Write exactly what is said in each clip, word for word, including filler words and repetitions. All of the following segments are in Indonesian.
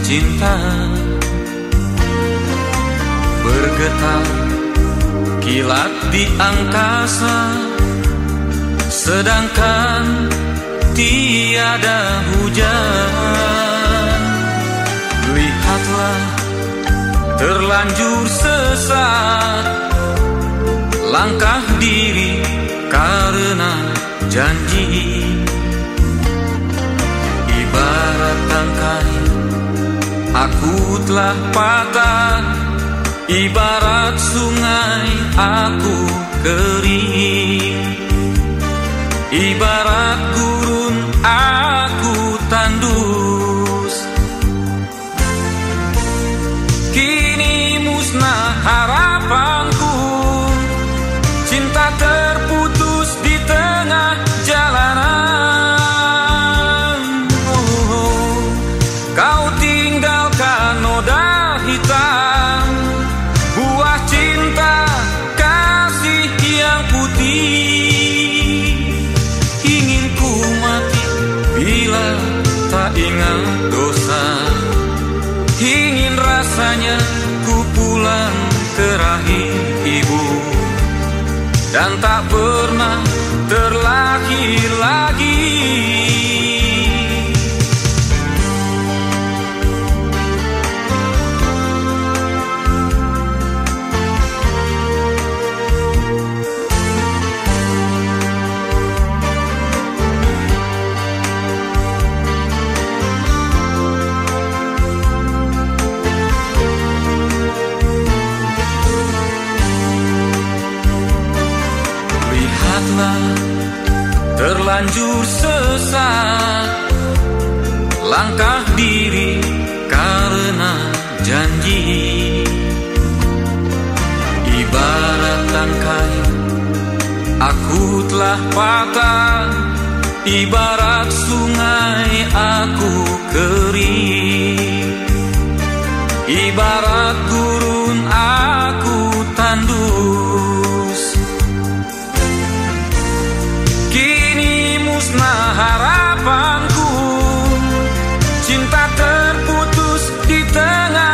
cinta bergetar kilat di angkasa, sedangkan tiada hujan. Lihatlah terlanjur sesat langkah diri karena janji. Ibarat tangkai aku telah patah, ibarat sungai aku kering, ibarat gurun aku tandus. Kini musnah harapanku, cinta terputus di tengah jalanan. Oh, kau tinggalkan noda hitam, buah cinta kasih yang putih. Ingin ku mati bila tak ingat dosa, ingin rasanya ku pulang ke rahim ibu dan tak pernah terlahir lagi. Terlanjur sesat langkah diri karena janji. Ibarat tangkai aku telah patah, ibarat sungai aku kering, ibarat gurun aku tandus. Kini musnah harapanku, cinta terputus di tengah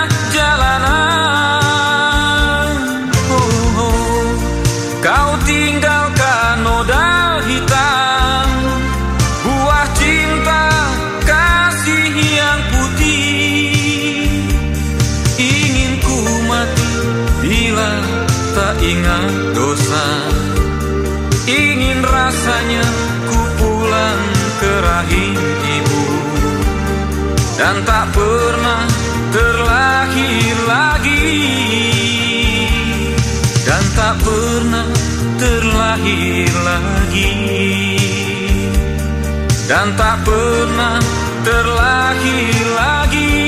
jalanan. Oh, oh, kau tinggalkan noda hitam, buah cinta kasih yang putih. Ingin ku mati bila tak ingat dosa, ingin rasanya ku pulang ke rahim ibu dan tak pernah terlahir lagi, dan tak pernah terlahir lagi, dan tak pernah terlahir lagi.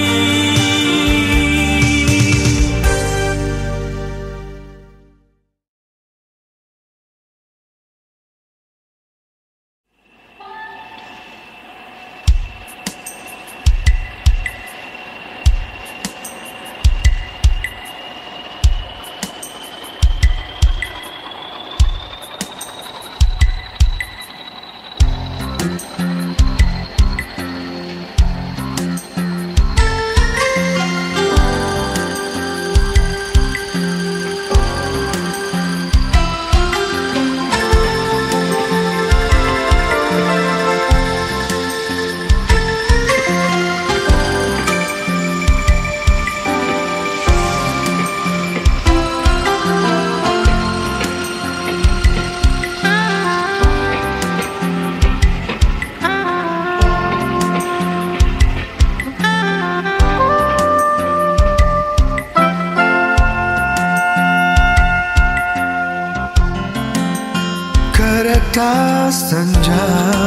Kereta senja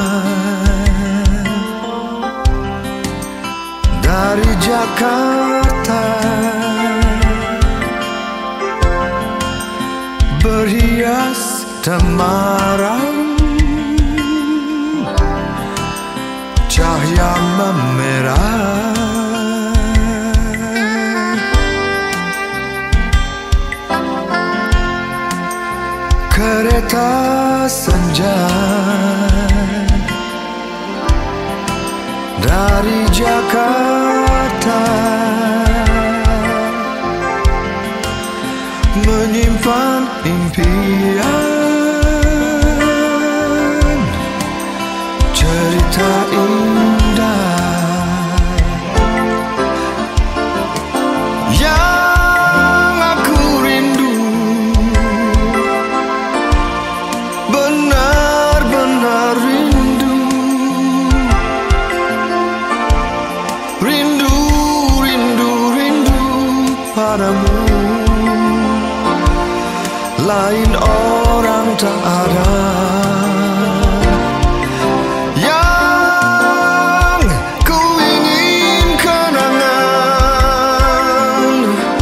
dari Jakarta berhias temaram, cahaya memerah. Kereta senja dari Jakarta menyimpan impian cerita indah yang aku rindu, benar-benar rindu, rindu, rindu, rindu padamu. Lain orang tak ada yang ku ingin kenangan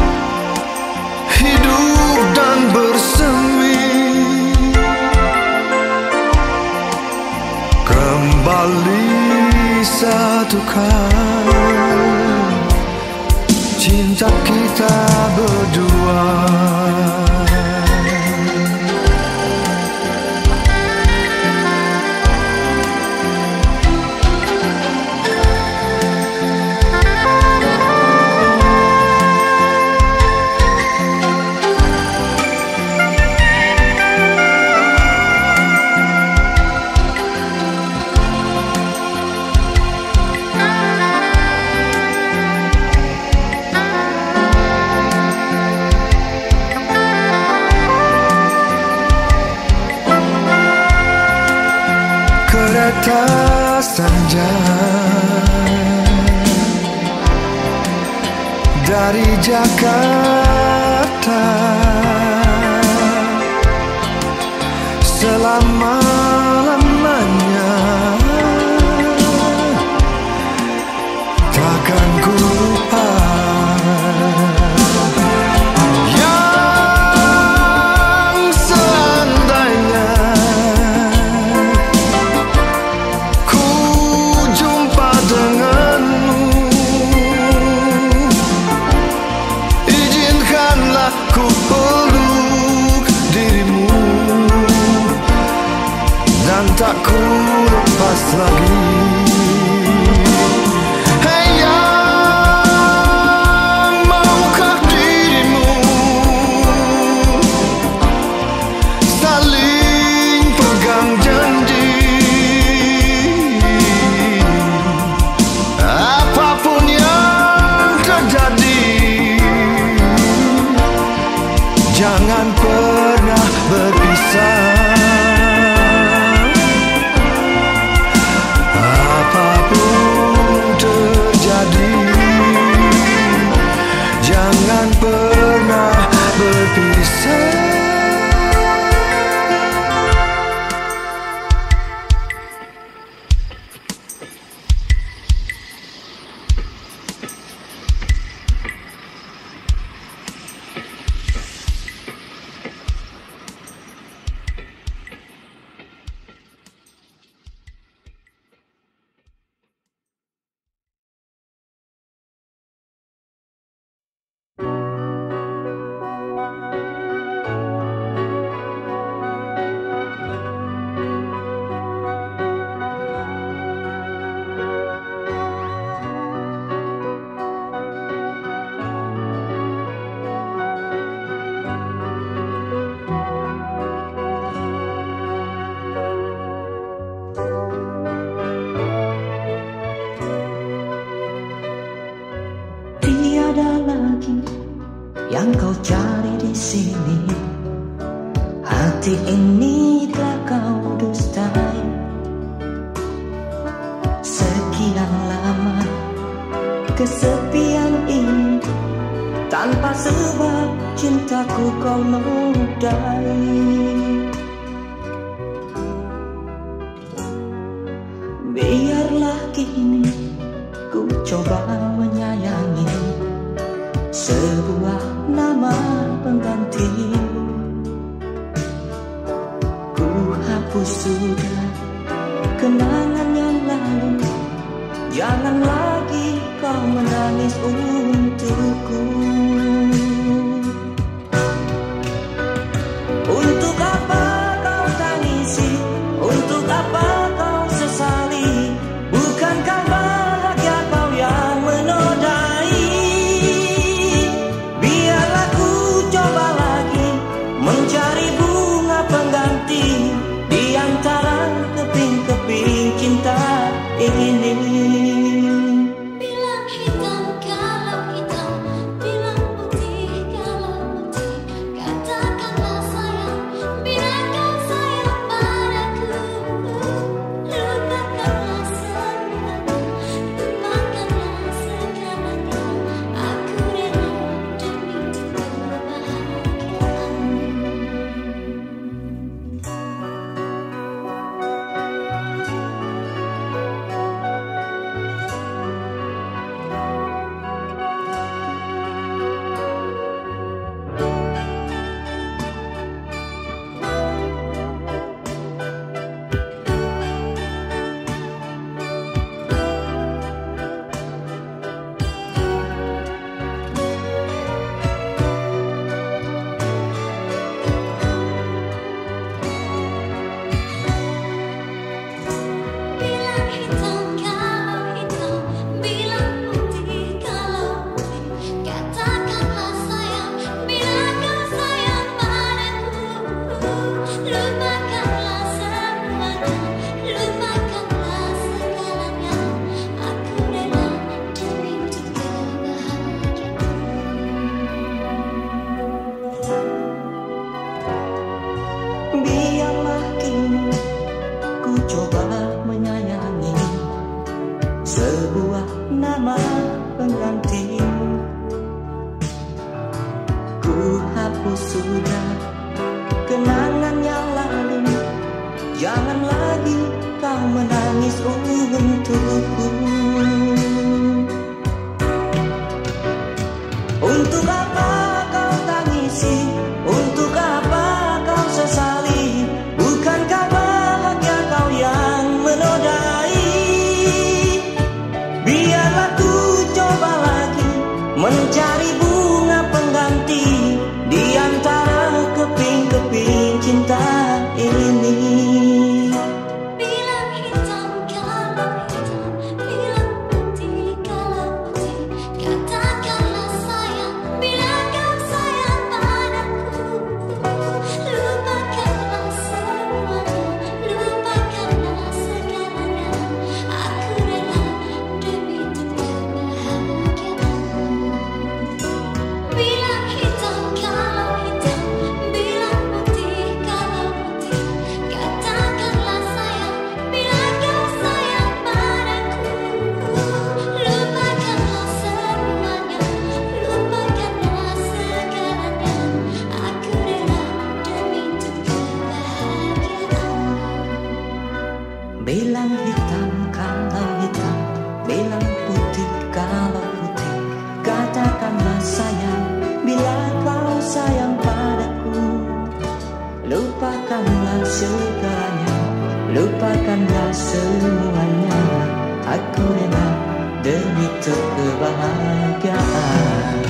hidup dan bersemi kembali satukan cinta kita berdua. Kereta senja dari Jakarta selama-lamanya takkan ku lupa. Ku peluk dirimu dan tak ku lepas lagi. Hey yang maukah dirimu saling pegang janji, apapun yang terjadi jangan pernah berpisah. Apapun terjadi, jangan pernah berpisah. Yang kau cari di sini, hati ini telah kau dustai. Sekian lama kesepian ini, tanpa sebab cintaku kau nodai. Biarlah kini ku coba menyayangi sebuah nama pengganti. Ku hapus sudah kenangan yang lalu. Jangan lagi kau menangis untukku. Untuk apa kau tangisi? Untuk apa kau sesali? Bukankah bahagia kau yang menodai? Biarlah ku coba lagi hapus sudah kenangan yang lalu. Jangan lagi kau menangis untukku. Untuk apa kau tangisi? Untuk apa kau sesali? Bukankah bahagia kau yang menodai? Biarlah ku coba lagi mencari bunga pengganti di antara keping-keping cinta ini. Bilang hitam kalau hitam, bilang putih kalau putih. Katakanlah sayang, bila kau sayang padaku. Lupakanlah segalanya, lupakanlah semuanya. Aku rela demi untuk kebahagiaan.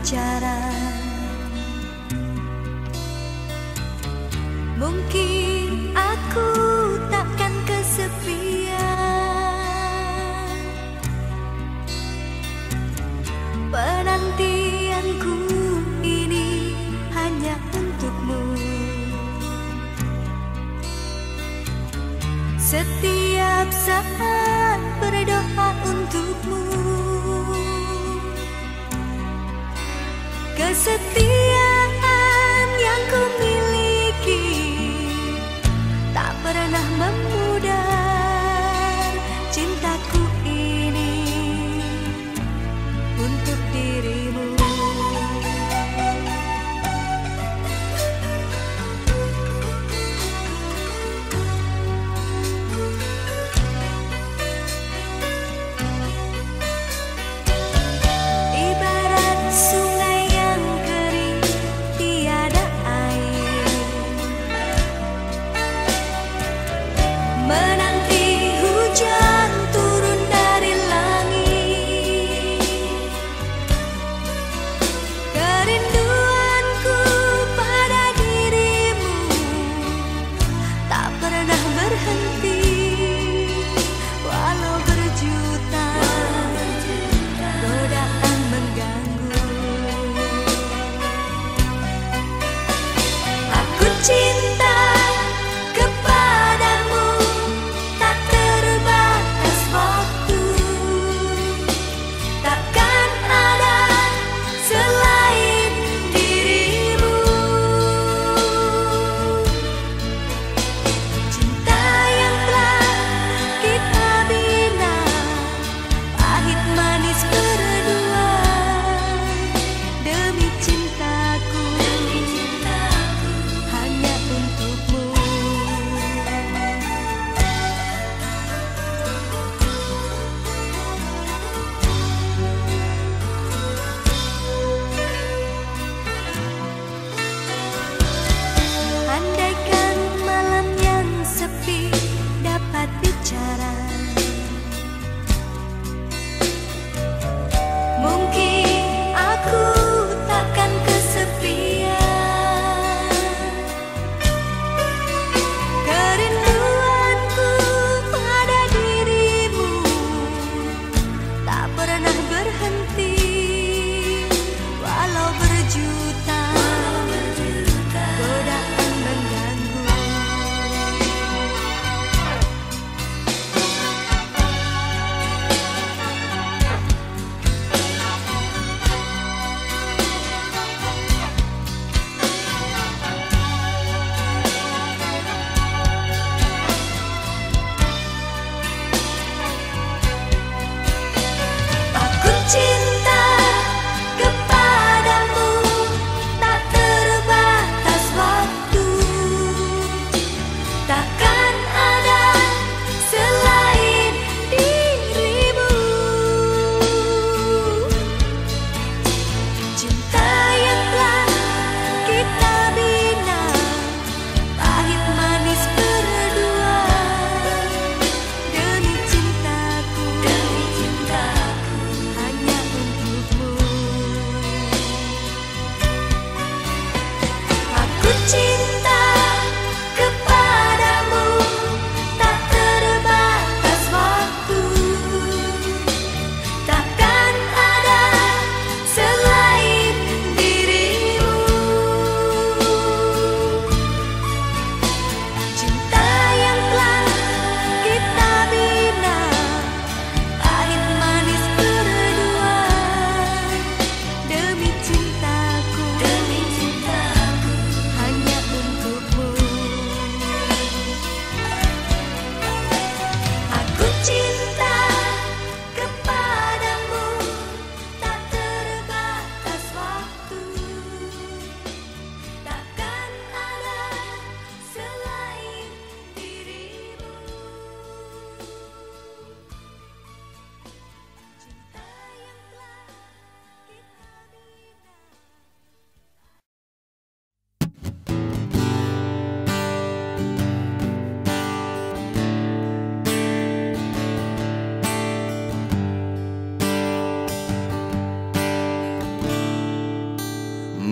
bicara. Mungkin aku takkan kesepian. Penantianku ini hanya untukmu. Setiap saat berdoa untukmu. Kesetiaan yang ku miliki tak pernah memudar. Cintaku ini untuk dirimu. Ibarat sungai yang kering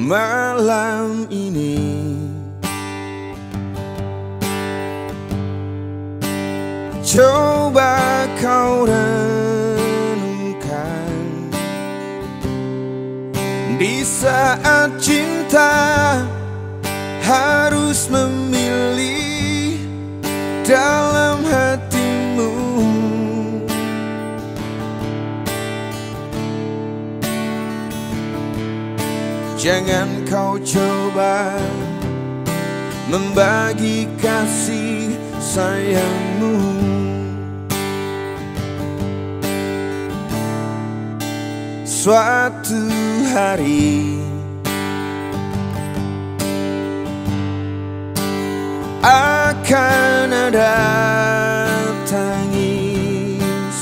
malam ini. Coba kau renungkan, di saat cinta harus memilih dalam hatimu. Jangan kau coba membagi kasih sayangmu. Suatu hari akan ada tangis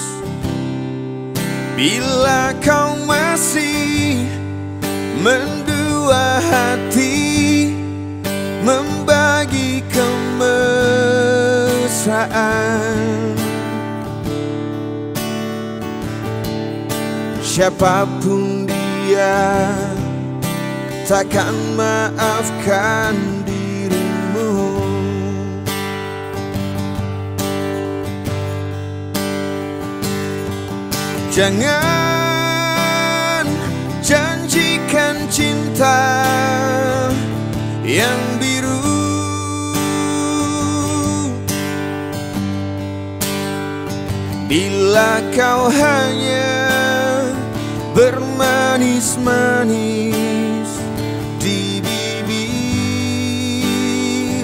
bila kau masih mendua hati membagi kemesraan. Siapapun dia takkan maafkan dirimu. Jangan janjikan cinta yang biru, bila kau hanya bermanis-manis di bibir.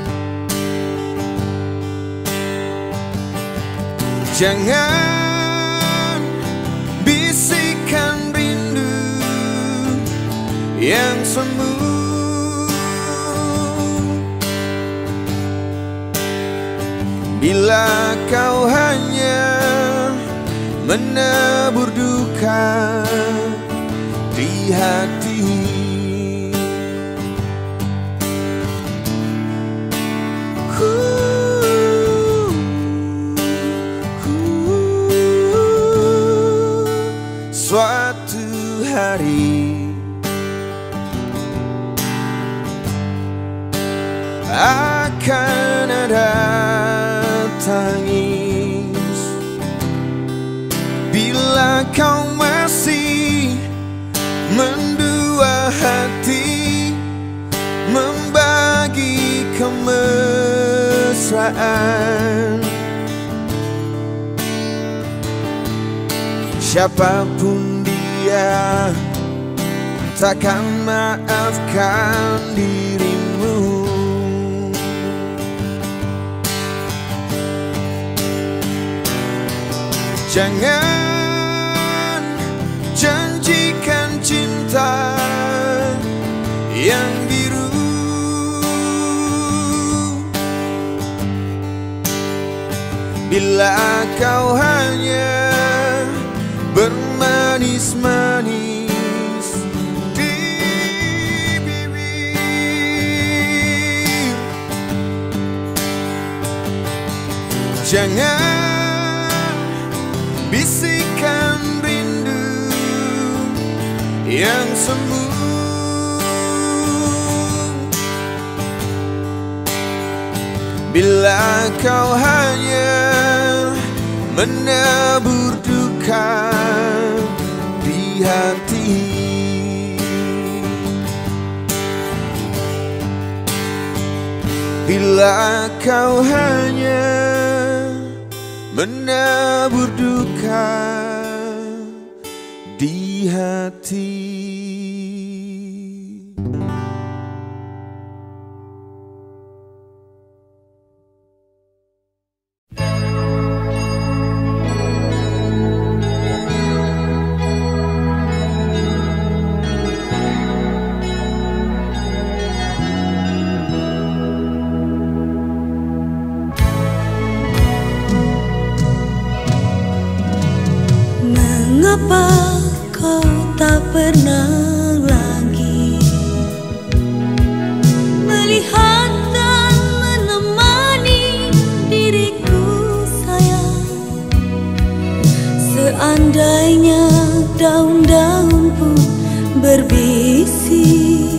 Jangan bisikan rindu yang semu, bila kau hanya menabur duka di hati. uh, uh, Suatu hari akan ada tangis bila kau masih mendua hati membagi kemesraan. Siapapun dia takkan maafkan dirimu. Jangan janjikan cinta yang biru, bila kau hanya bermanis-manis di bibir. Jangan bisikan rindu yang semu, bila kau hanya menabur duka di hati. Bila kau hanya menabur duka di hati. Mengapa kau tak pernah lagi melihat dan menemani diriku sayang? Seandainya daun-daun pun berbisik,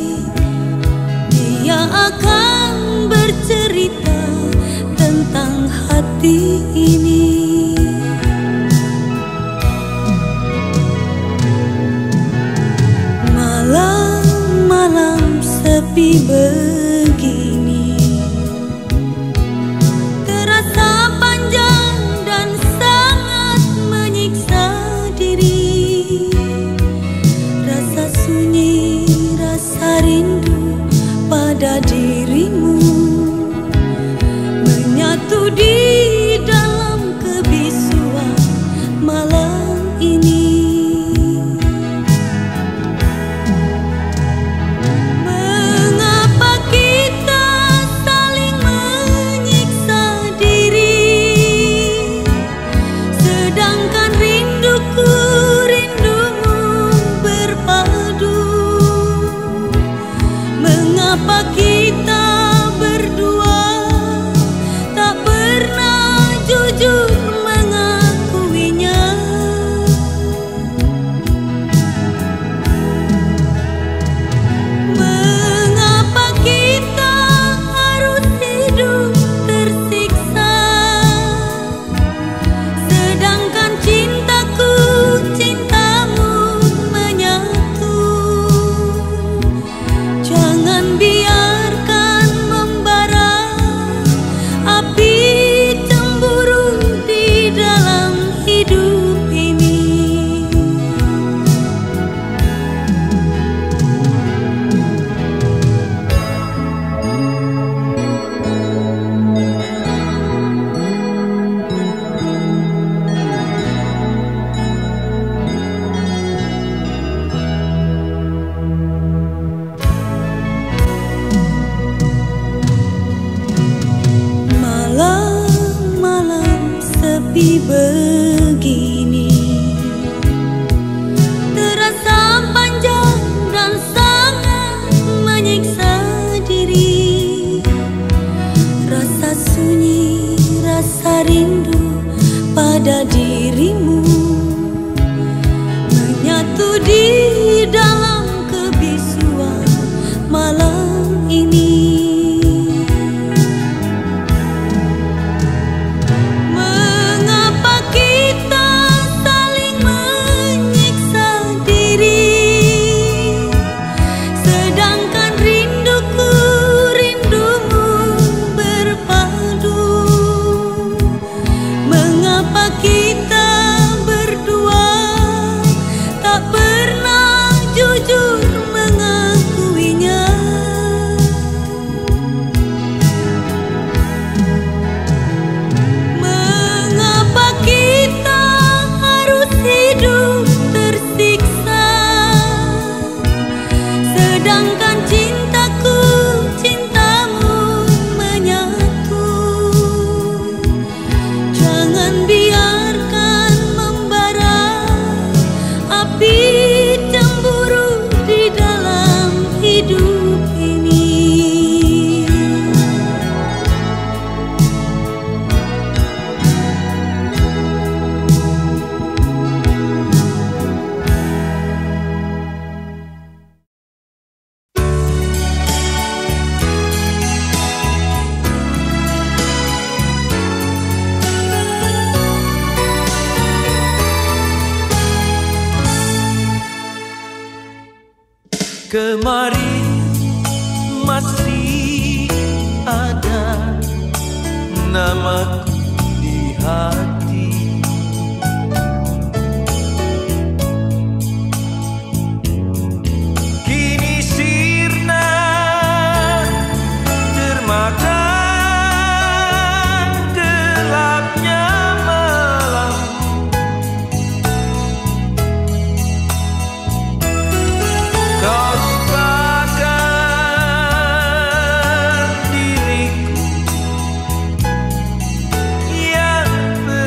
sepi begini, terasa panjang dan sangat menyiksa diri. Rasa sunyi, rasa rindu pada dirimu menyatu di dalam kebisuan malam ini. Mengapa kita saling menyiksa diri, sedangkan rinduku rindumu berpadu? Mengapa kita berdua tak pernah jujur mengakuinya? Mengapa kita harus hidup tersiksa, sedangkan cintaku cintamu menyatu? Jangan biarkan membara api cemburu di dalam hidup ini. Malam-malam sepi begini, terasa panjang dan sangat menyiksa diri. Rasa sunyi, rasa rindu pada dirimu menyatu di dalam kebisuan malam ini. Mengapa kita saling menyiksa diri, sedangkan rinduku rindumu berpadu? Mengapa kita berdua tak pernah jujur mengakuinya? Mengapa kita harus hidup tersiksa, sedangkan cintaku cintamu menyatu? Jangan biarkan membara api cemburu di dalam hidup ini. Kemarin masih ada namaku di hati, kini sirna termakan gelapnya malam. Kau lupakan diriku yang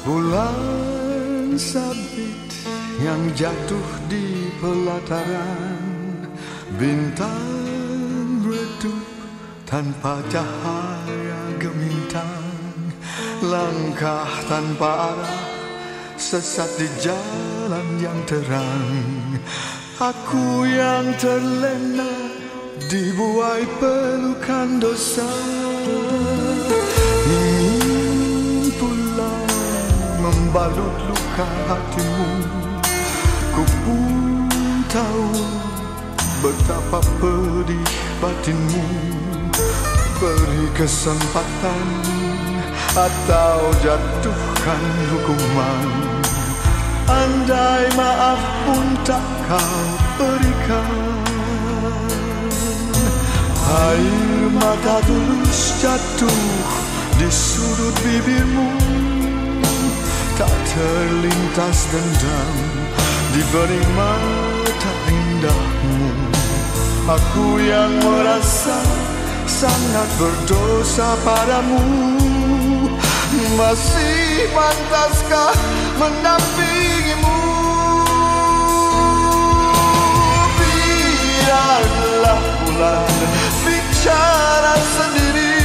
Bulan sabit yang jatuh di pelataran, bintang redup tanpa cahaya gemintang, langkah tanpa arah, sesat di jalan yang terang. Aku yang terlena dibuai pelukan dosa, ingin pulang membalut luka hatimu. Ku pun tahu betapa pedih batinmu. Beri kesempatan atau jatuhkan hukuman. Andai maaf pun tak kau berikan, air mata tulus jatuh di sudut bibirmu. Tak terlintas dendam di bening mata indahmu. Aku yang merasa sangat berdosa padamu. Masih pantaskah mendampingimu? Biarlah bulan bicara sendiri,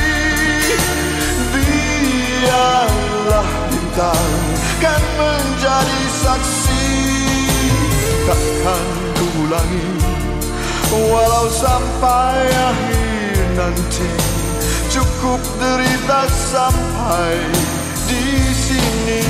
biarlah bintang kan menjadi saksi. Takkan ku ulangi walau sampai akhir nanti. Cukup derita sampai di sini.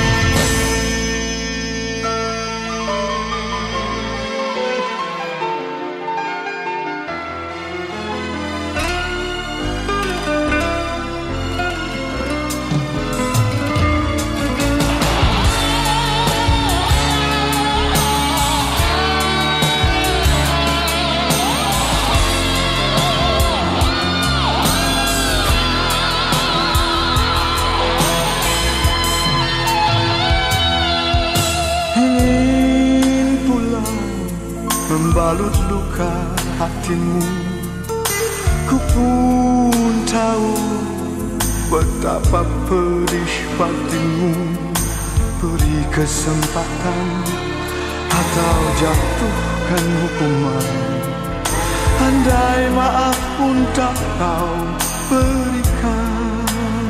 Membalut luka hatimu. Ku pun tahu betapa pedih batinmu. Beri kesempatan atau jatuhkan hukuman. Andai maaf pun tak kau berikan,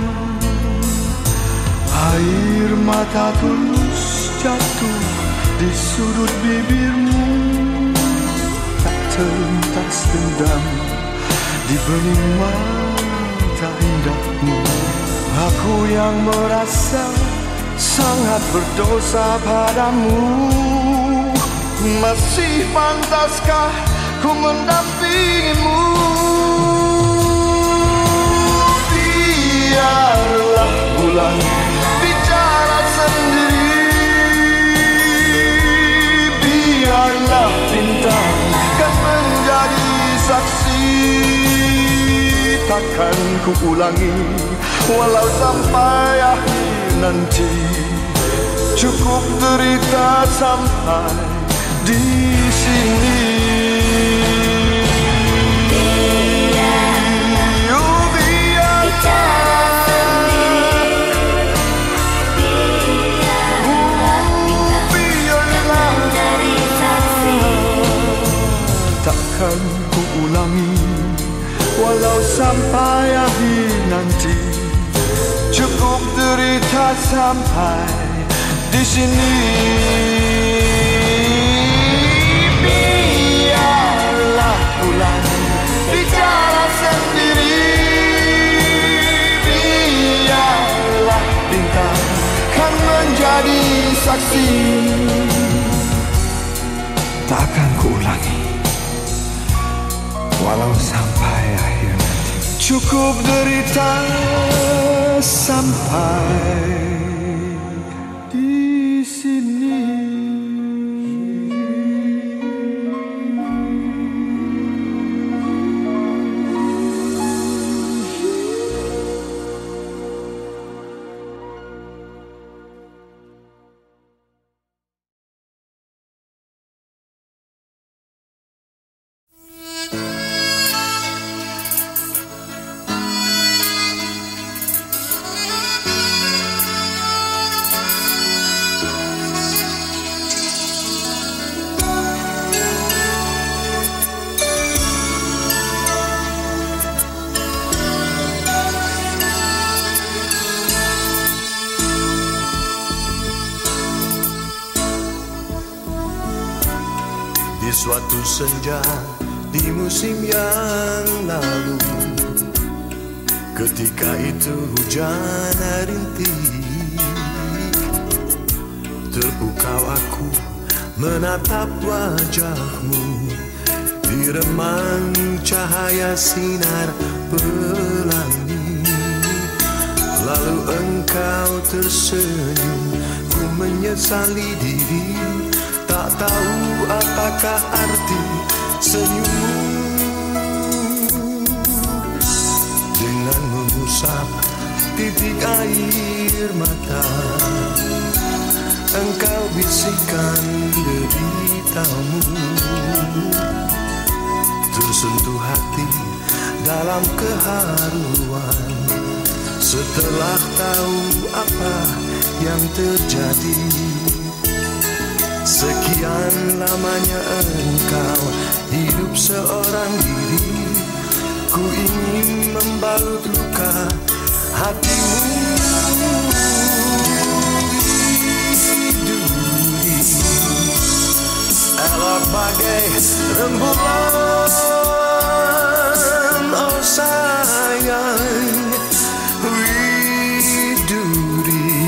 air mata tulus jatuh di sudut bibirmu. Terlintas dendam di bening mata indahmu. Aku yang merasa sangat berdosa padamu. Masih pantaskah ku mendampingimu? Biarlah bulan bicara sendiri, biarlah bintang kan menjadi saksi. Takkan ku ulangi walau sampai akhir nanti. Cukup derita sampai di sini. Oh, biarlah takkan ku ulangi walau sampai akhir nanti. Cukup derita sampai di sini. Biarlah bulan bicara sendiri, biarlah bintang kan menjadi saksi. Takkan ku ulangi walau sampai akhir nanti. Cukup derita sampai di sini. suatu senja di musim yang lalu, ketika itu hujan rintik, terpukau aku menatap wajahmu di remang cahaya sinar pelangi. Lalu engkau tersenyum, ku menyesali diri, tak tahu apakah arti senyummu. Dengan mengusap titik air mata, engkau bisikkan deritamu, tersentuh hati dalam keharuan. Setelah tahu apa yang terjadi, sekian lamanya engkau hidup seorang diri. Ku ingin membalut luka hatimu. Duri, elok bagai rembulan, oh sayang. Widuri,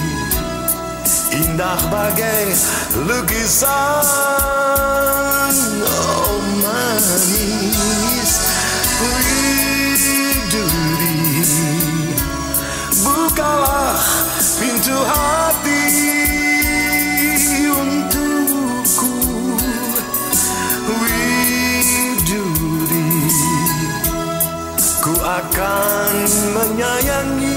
indah bagai lukisan, oh manis. Widuri, bukalah pintu hati untukku. Widuri, ku akan menyayangi.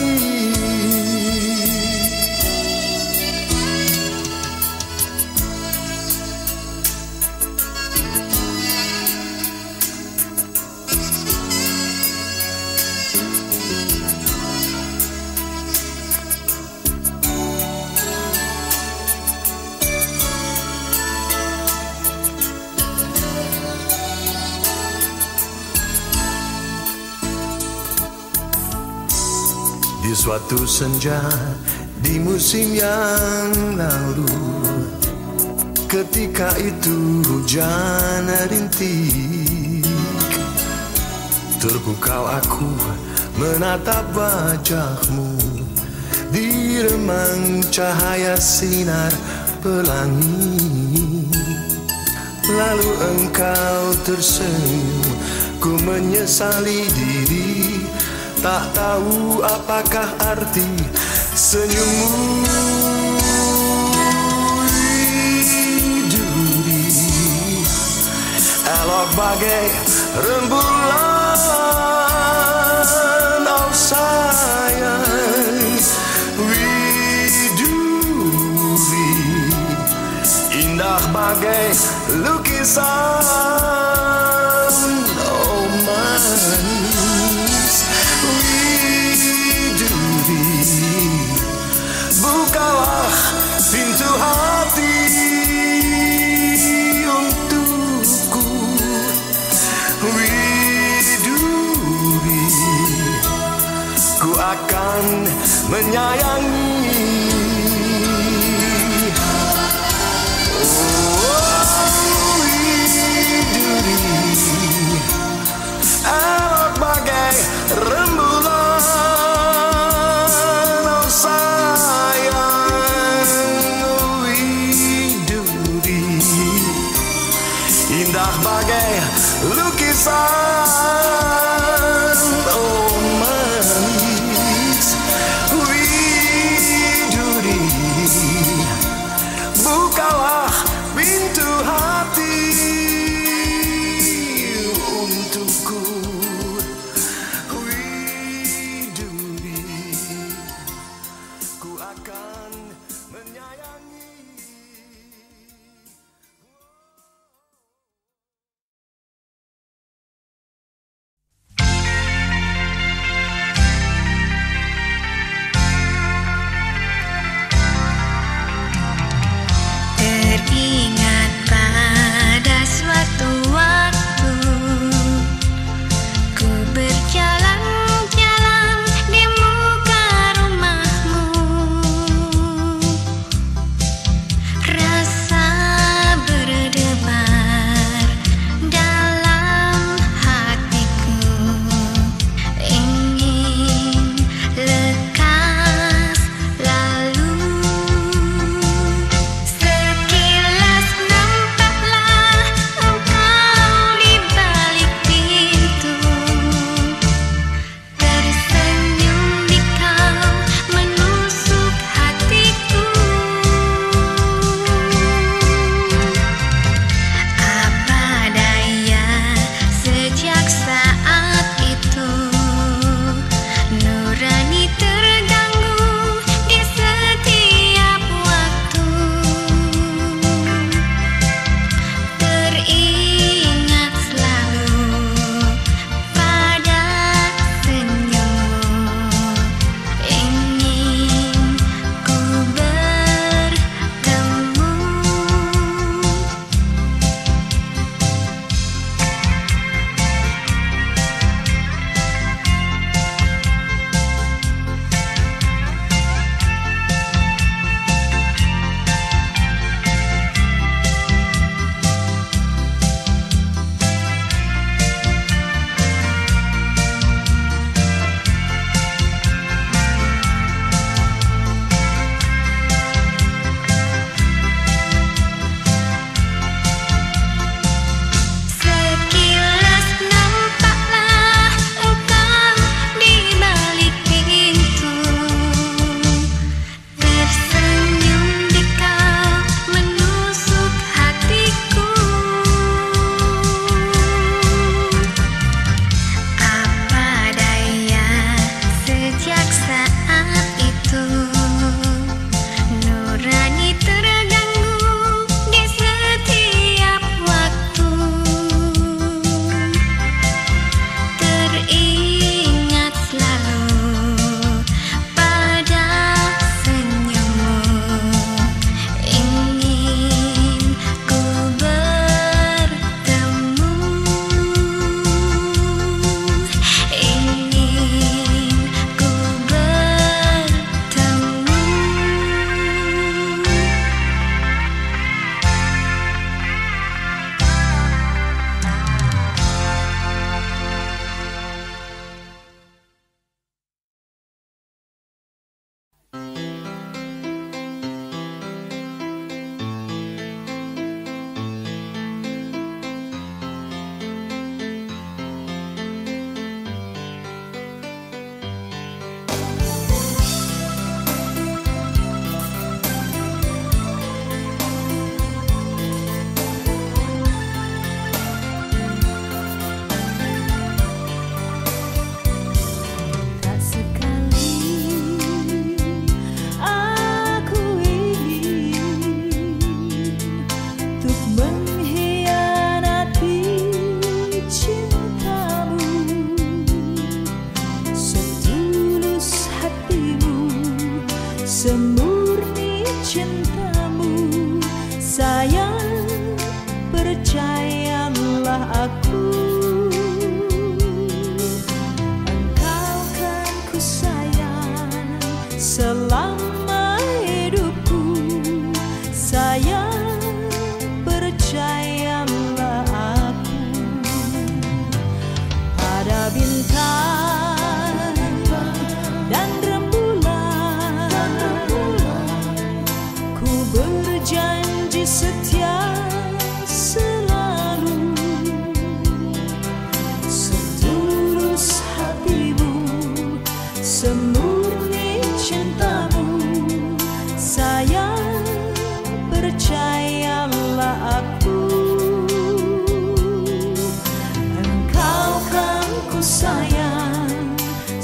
Di suatu senja di musim yang lalu, ketika itu hujan rintik, terpukau aku menatap wajahmu di remang cahaya sinar pelangi. Lalu engkau tersenyum, ku menyesali diri, tak tahu apakah arti senyummu. Widuri, elok bagai rembulan, oh sayang. Widuri, indah bagai lukisan, oh manis. Widuri, bukalah pintu hati untukku. Widuri, ku akan menyayangi. Oh, widuri, elok bagai rembulan, oh sayang. Widuri, indah bagai lukisan, oh manis. Widuri, bukalah pintu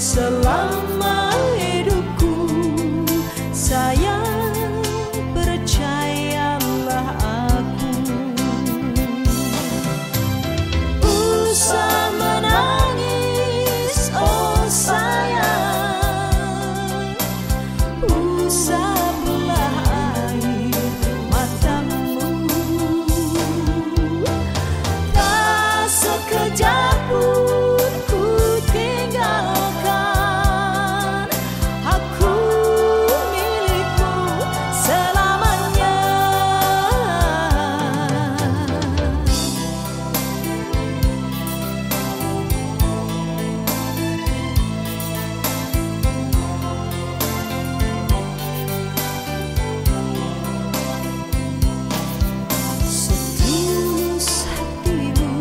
selama hidupku. Sayang, percayalah aku. Usah menangis, oh sayang. Usah belah air matamu. Tak sekejap pun ku tinggalkan. Aku milikmu selamanya. Setulus hatimu,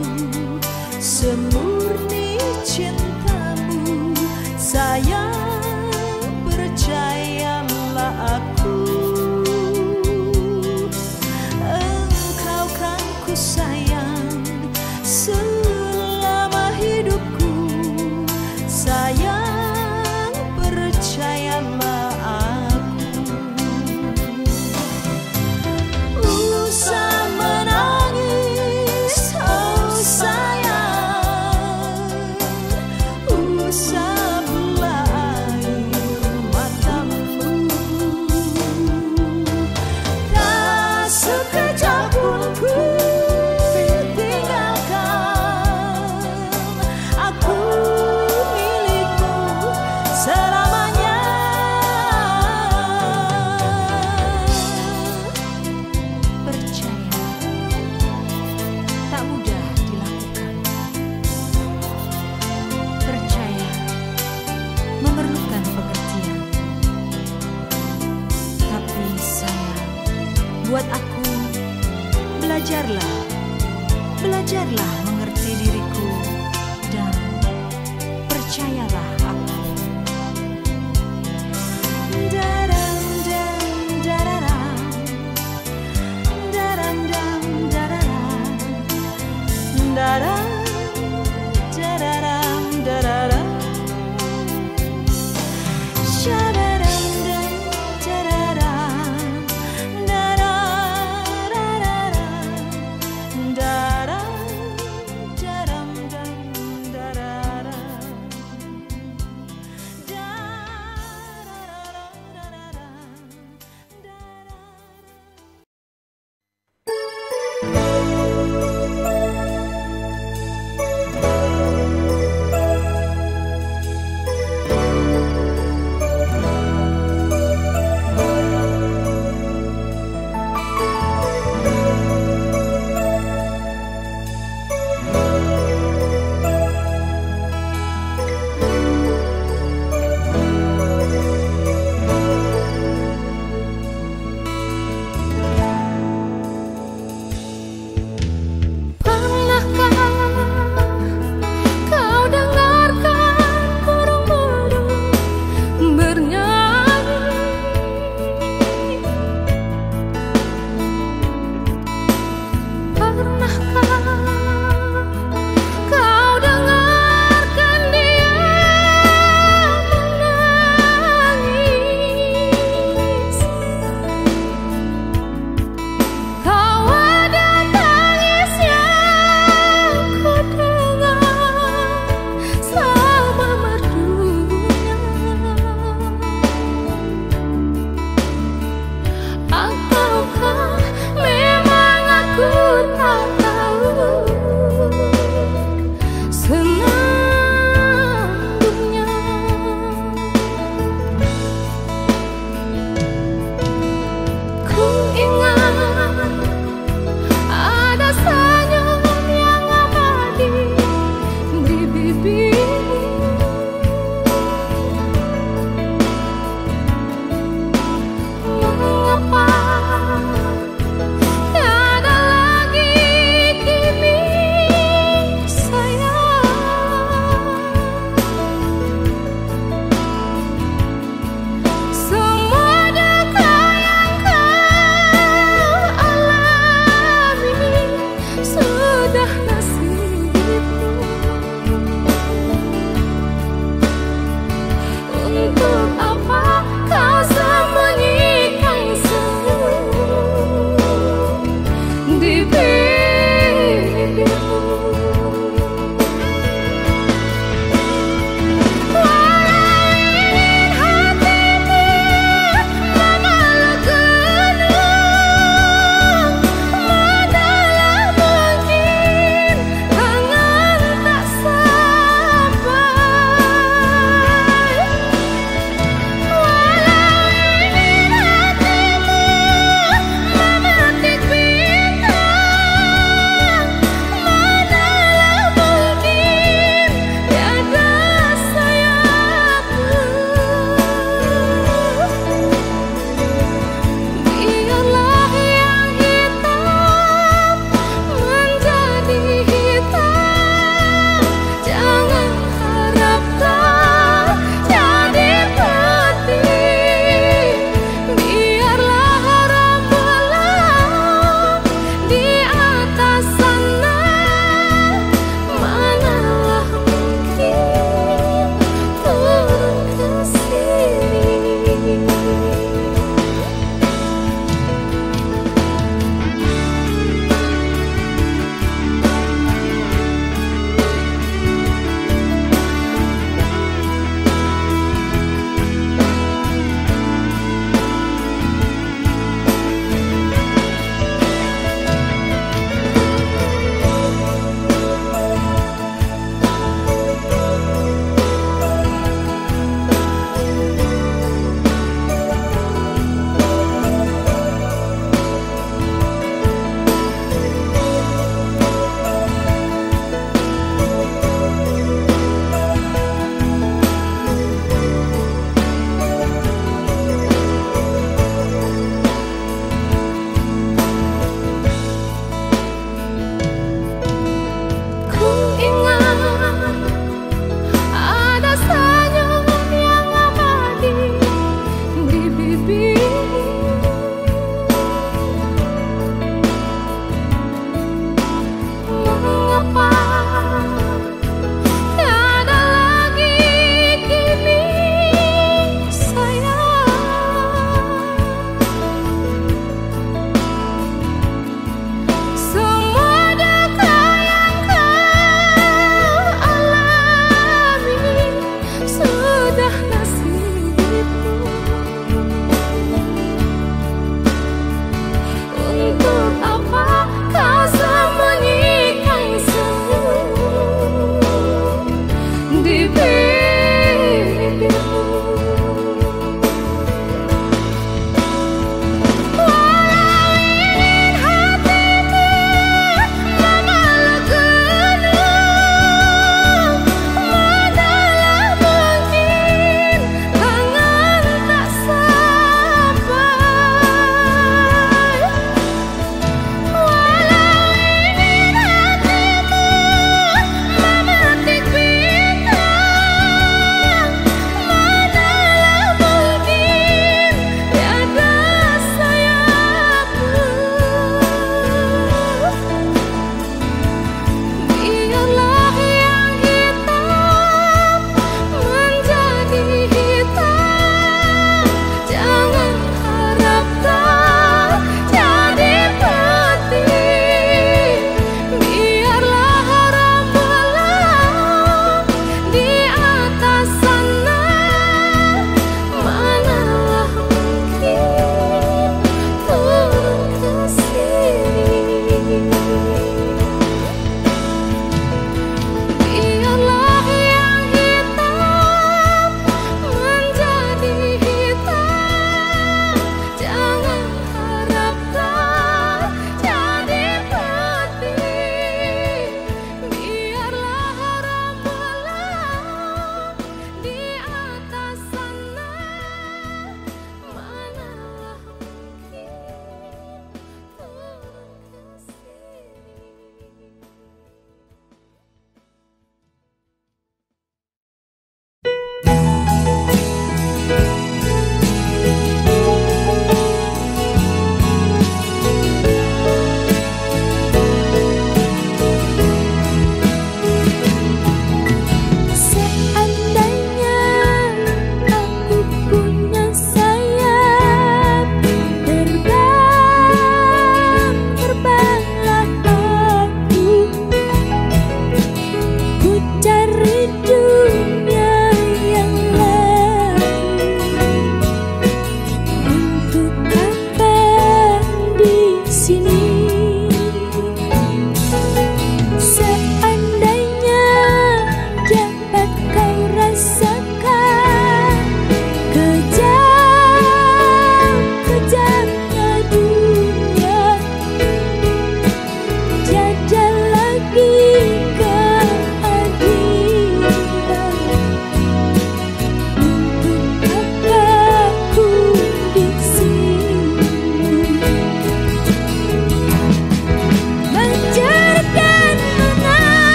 semurni cintamu, sayang, percayalah aku. Engkau kan ku sayang selama hidupku. Sayang, percayalah aku. Usah menangis, oh sayang. Usah belah air matamu.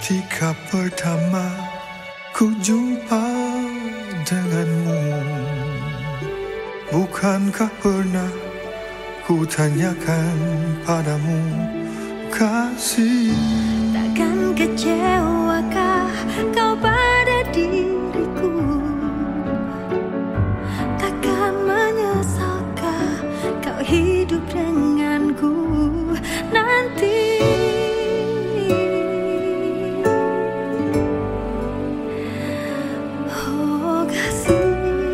Ketika pertama ku jumpa denganmu, bukankah pernah ku tanyakan padamu, kasih? Takkan kecewakah kau pada diriku? Takkan menyesalkah kau hidup denganku nanti? Oh kasih,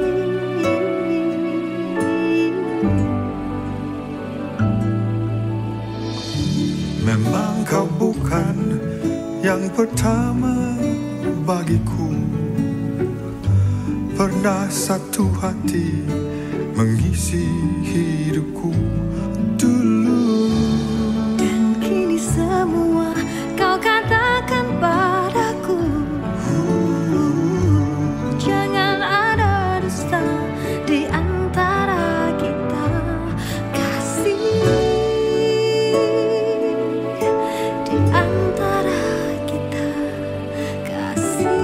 memang kau bukan yang pertama bagiku. Pernah satu hati mengisi hidupku dulu. dan kini semua kau katakan padaku. Jangan ada dusta di antara kita, kasih. Di antara kita, kasih.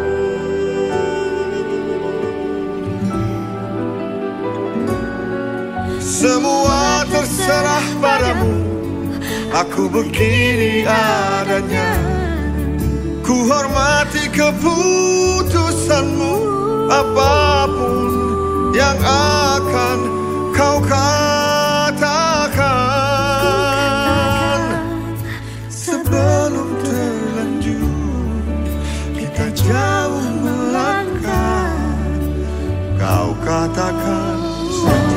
Semua terserah padamu, aku begini adanya. Ku hormati keputusanmu, apapun yang akan kau katakan. Sebelum terlanjur kita jauh melangkah, kau katakan saja.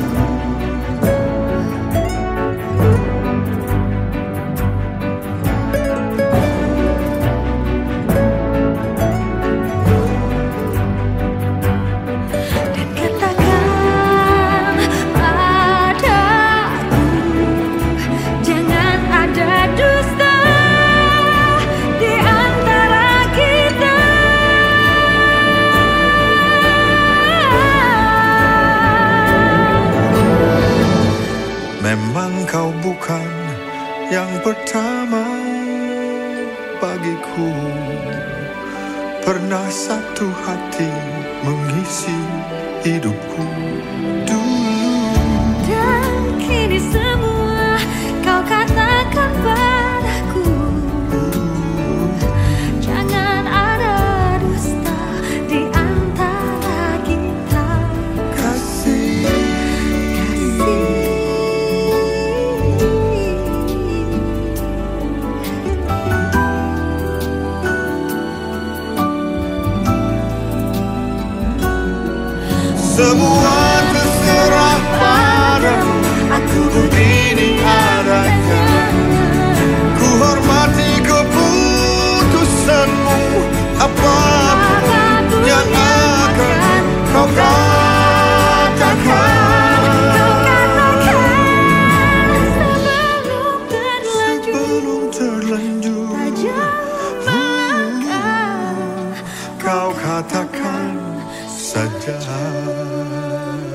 Dan katakan padaku, jangan ada dusta di antara kita. Memang kau bukan yang pertama bagiku. Pernah satu hati mengisi hidupku dulu. Dan kini semua kau katakan padaku. Jangan ada dusta di antara kita, Kasih, kasih. semua terserah padamu, aku begini adanya. Ku hormati keputusanmu, apapun yang akan kau katakan. Sebelum terlanjur Sebelum terlanjur tak jauh melangkah, kau katakan saja.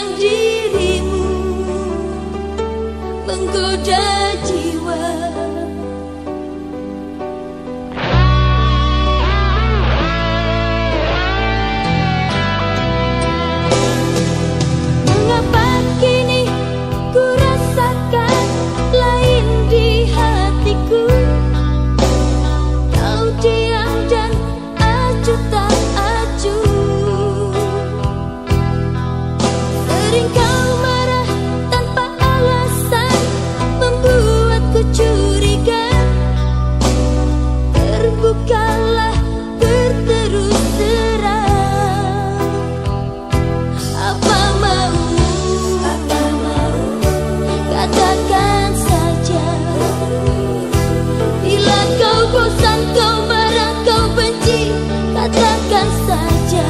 dirimu menggoda jiwa. Mengapa kini ku rasakan lain di hatiku? Kau diam dan acuh tak acuh. Sering kau marah tanpa alasan, membuatku curiga. Terbukalah berterus terang. Apa maumu, apa maumu, katakan saja. Bila kau bosan, kau marah, kau benci, katakan saja.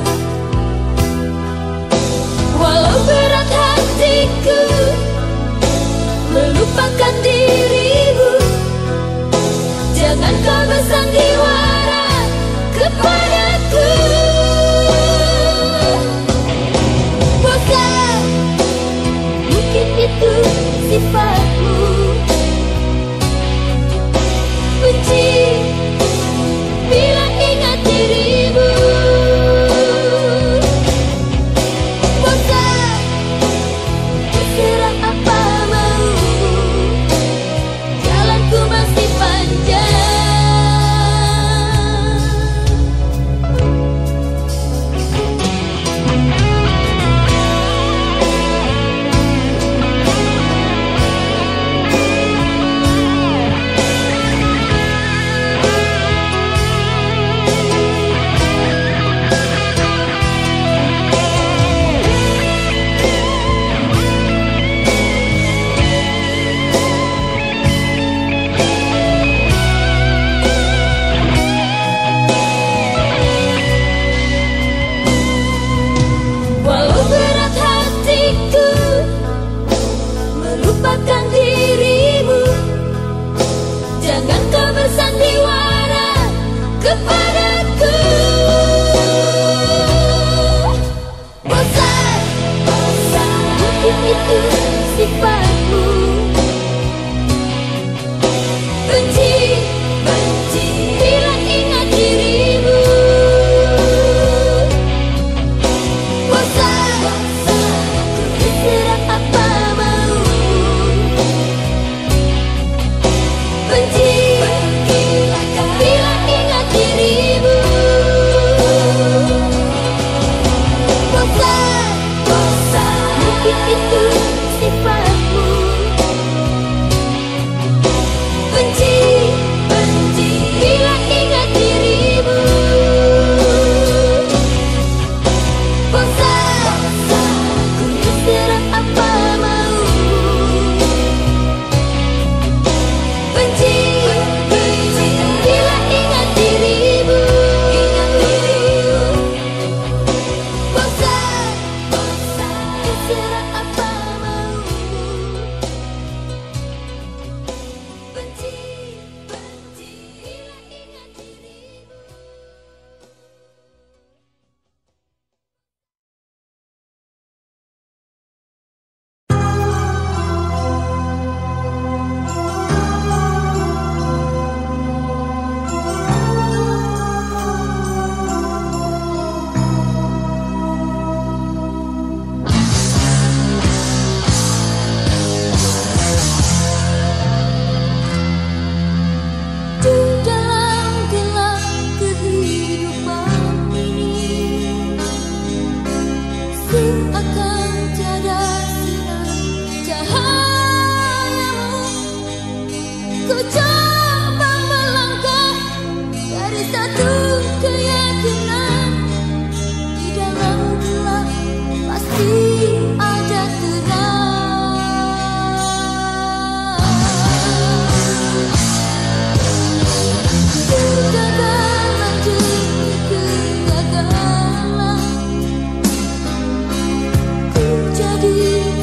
Walau berat hatiku melupakan dirimu, jangan kau bersandiwara kepadaku. Bosan, mungkin itu sifatmu. Benci bila ingat dirimu. Bosan, terserah apa maumu, jalanku masih panjang. Walau berat hatiku melupakan dirimu, jangan kau bersandiwara kepadaku. Bosan, bosan, mungkin itu sifatmu. Benci, benci bila ingat dirimu. Bosan, bosan, terserah apa maumu. Benci, benci bila ingat dirimu. Bosan, bosan, mungkin itu sifatmu. Benci, benci bila ingat dirimu. Bosan, bosan, terserah apa maumu. Benci, benci bila ingat dirimu. Bosan, bosan, terserah apa maumu. Benci, benci bila ingat dirimu. Di dalam gelap kehidupan ini, seakan tiada sinar cahayamu. Ku coba melangkah dari satu keyakinan, di dalam gelap pasti ada terang. Kegagalan demi kegagalan, ku jadi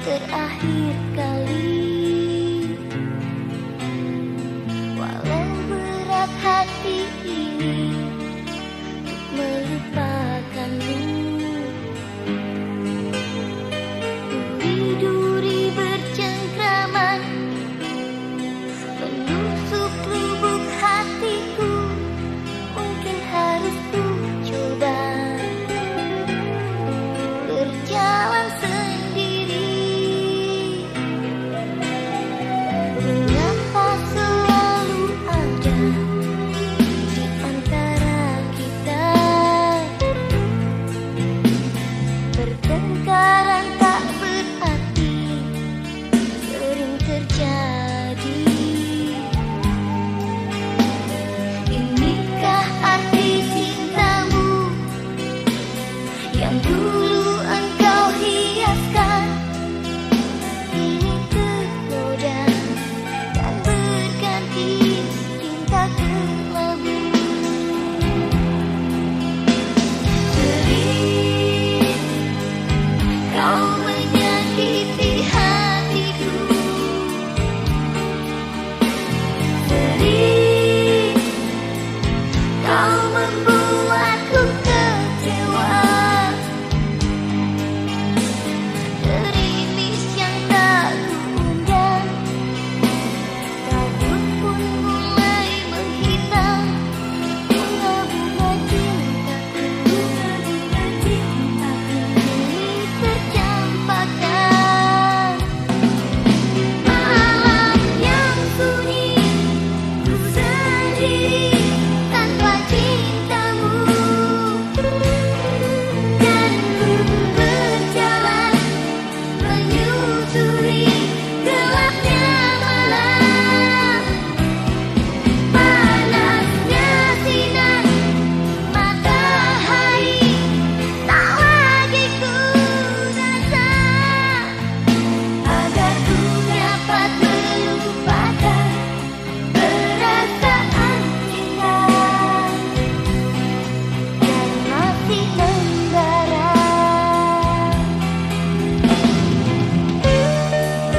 terakhir kali. Walau berat hati ini untuk melupakanmu, duri-duri bercengkraman menusuk lubuk hatiku. Mungkin harus ku coba berjalan sendiri. Mengapa selalu ada di antara kita pertengkaran tak berarti sering terjadi. Inikah arti cintamu yang dulu engkau hiaskan, kini tergoda dan berganti cinta kelabu. Sering kau menyakiti hatiku, sering kau membuatku kecewa. Gerimis yang tak kuundang, kabut pun mulai menghitam. Bunga-bunga cintaku kini tercampakkan. Malam yang sunyi, ku sendiri tanpa cintamu, dan ku berjalan menyusuri gelapnya malam. Panasnya sinar matahari tak lagi ku rasa, agar ku dapat melupakan perasaan cinta yang masih membara.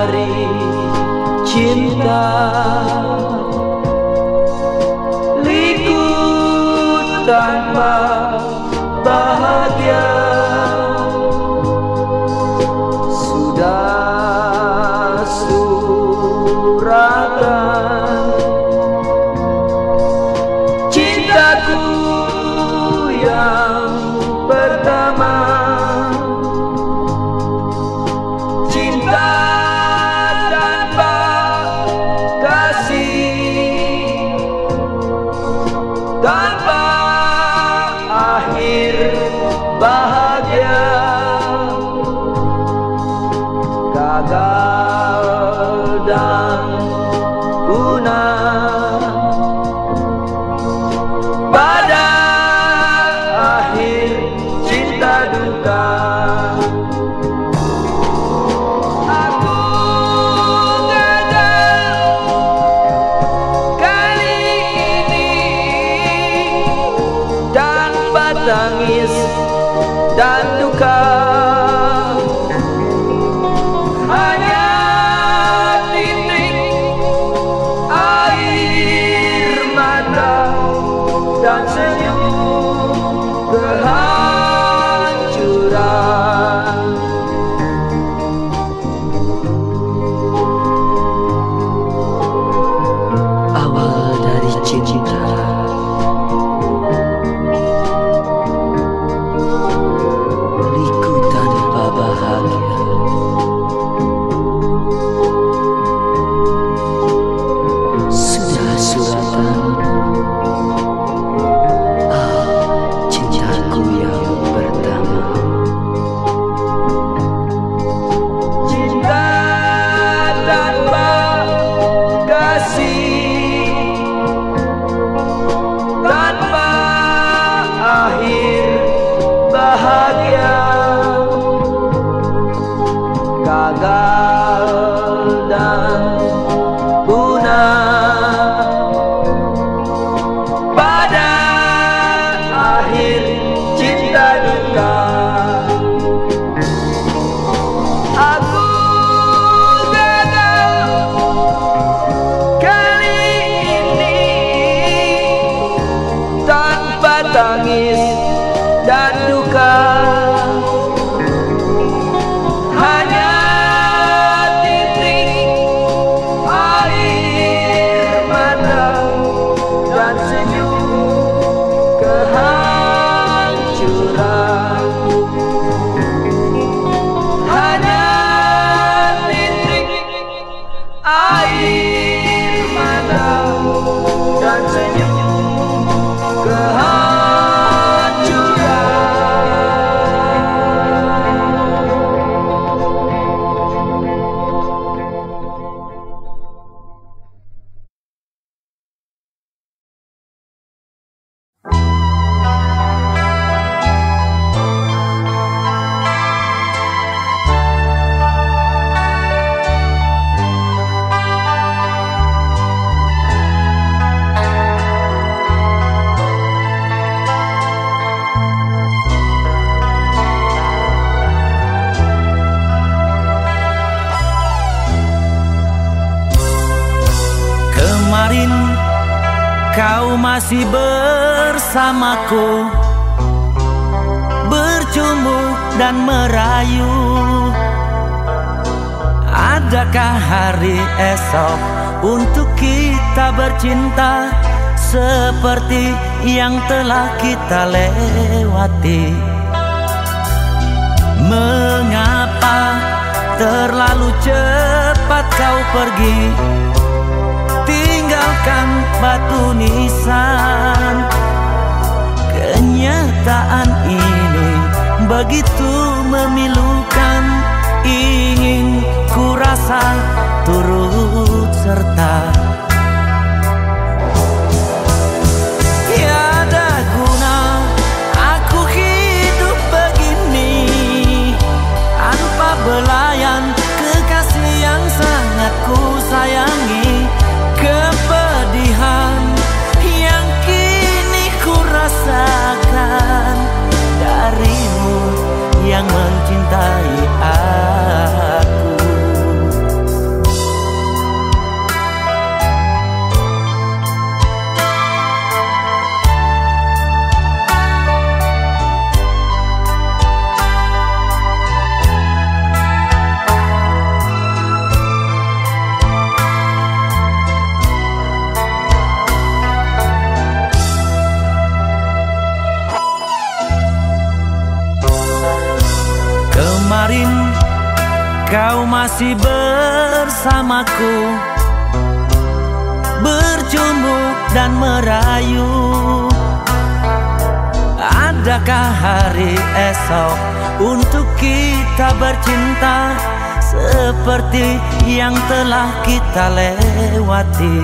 dari cinta. Liku tanpa bahagia, sudah suratan cintaku yang pertama. Cinta tanpa kasih, tanpa akhir bahagia, gagal dan punah pada akhir cinta duka. Aku gagal kali ini tanpa tangis dan duka. Hanya titik air mata dan senyum kehancuran. Awal dari cinta, liku tanpa bahagia, sudah suratan. Ah, cintaku yang pertama. Cinta tanpa kasih, tanpa akhir bahagia, gagal dan punah pada akhir cinta duka. Aku gagal kali ini tanpa tangis dan duka. Hanya titik air mata dan senyum kehancuran. Hanya titik air mata dan senyum kehancuran. Kemarin kau masih bersamaku, bercumbu dan merayu. Adakah hari esok untuk kita bercinta seperti yang telah kita lewati? Mengapa terlalu cepat kau pergi, tinggalkan batu nisan? Kenyataan ini begitu memilukan, ingin ku rasa turut serta. Tiada guna aku hidup begini tanpa belayan kekasih yang sangat ku sayangi. Kepedihan yang kini ku rasakan darimu yang mencintai aku. masih bersamaku, berjumbu dan merayu. Adakah hari esok untuk kita bercinta seperti yang telah kita lewati?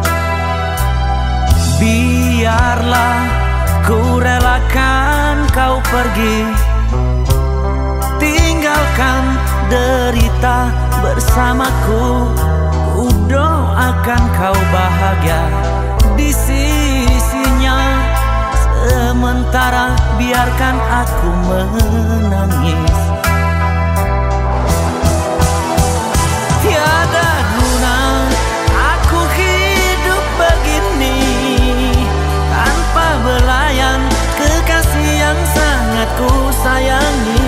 Biarlah ku relakan kau pergi, tinggalkan derita bersamaku. Ku doakan kau bahagia di sisinya, sementara biarkan aku menangis. Tiada guna aku hidup begini tanpa belayan kekasih yang sangat ku sayangi.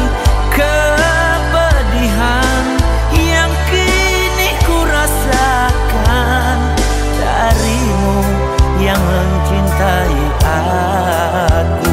Kepedihan yang kini ku rasakan darimu yang mencintai aku.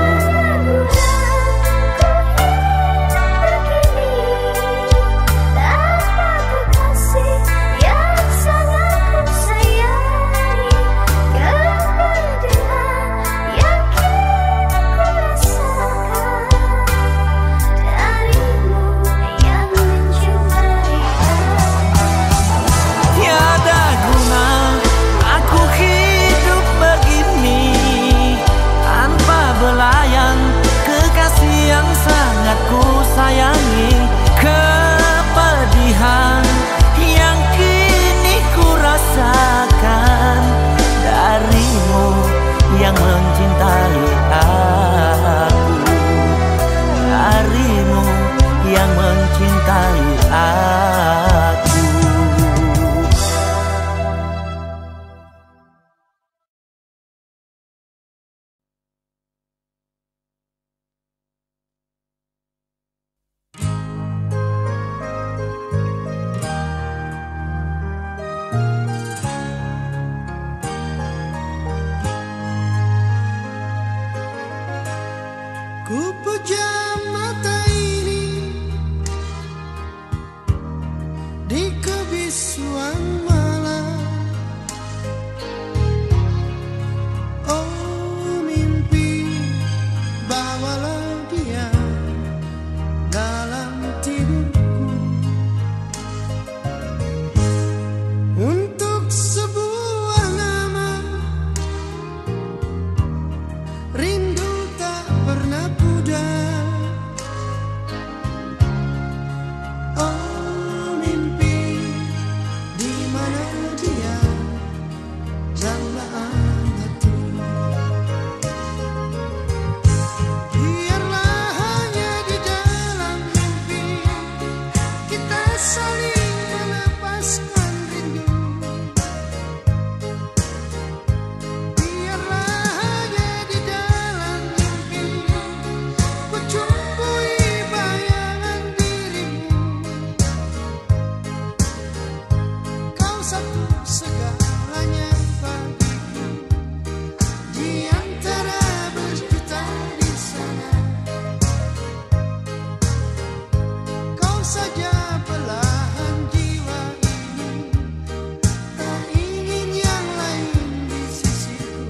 Ku sayangi, kepedihan yang kini ku rasakan darimu yang mencintai aku, darimu yang mencintai aku. Ku pejam mata ini di kebisuan malam. Oh mimpi, bawalah dia dalam tidurku untuk sebuah nama. Rindu tak pernah pudar. Oh mimpi, di mana dia dambaan hati. Biarlah hanya di dalam mimpi kita saling melepaskan rindu. Biarlah hanya di dalam mimpi ku cumpui bayangan dirimu. Kau satu segalanya bagiku, di antara berjuta di sana. Kau saja belahan jiwa ini, tak ingin yang lain di sisiku.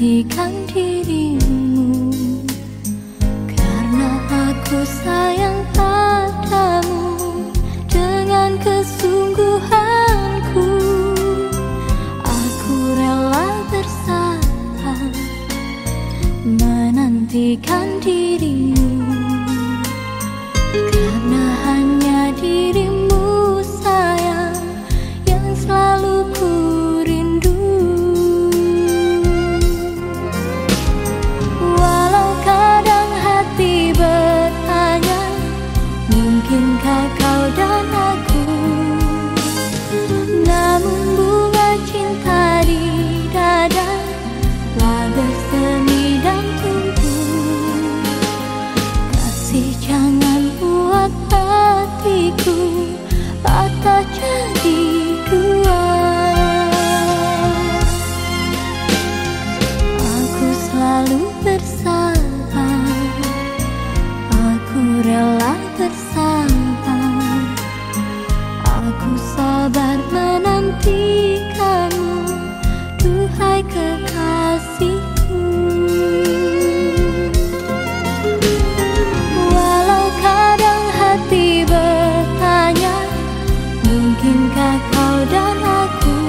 menantikan dirimu, karena aku sayang padamu dengan kesungguhanku. Aku rela bersabar menantikan dirimu, karena hanya dirimu sayang yang selalu ku rindu. Walau kadang hati bertanya, mungkinkah kau dan aku, namun bunga cinta di dada telah bersemi dan tumbuh. Kasih jangan buat hatiku patah jadi dua. Aku selalu bersabar, aku rela bersabar, aku sabar menantikanmu, duhai kekasihku. Walau kadang hati bertanya, mungkinkah kau dan aku,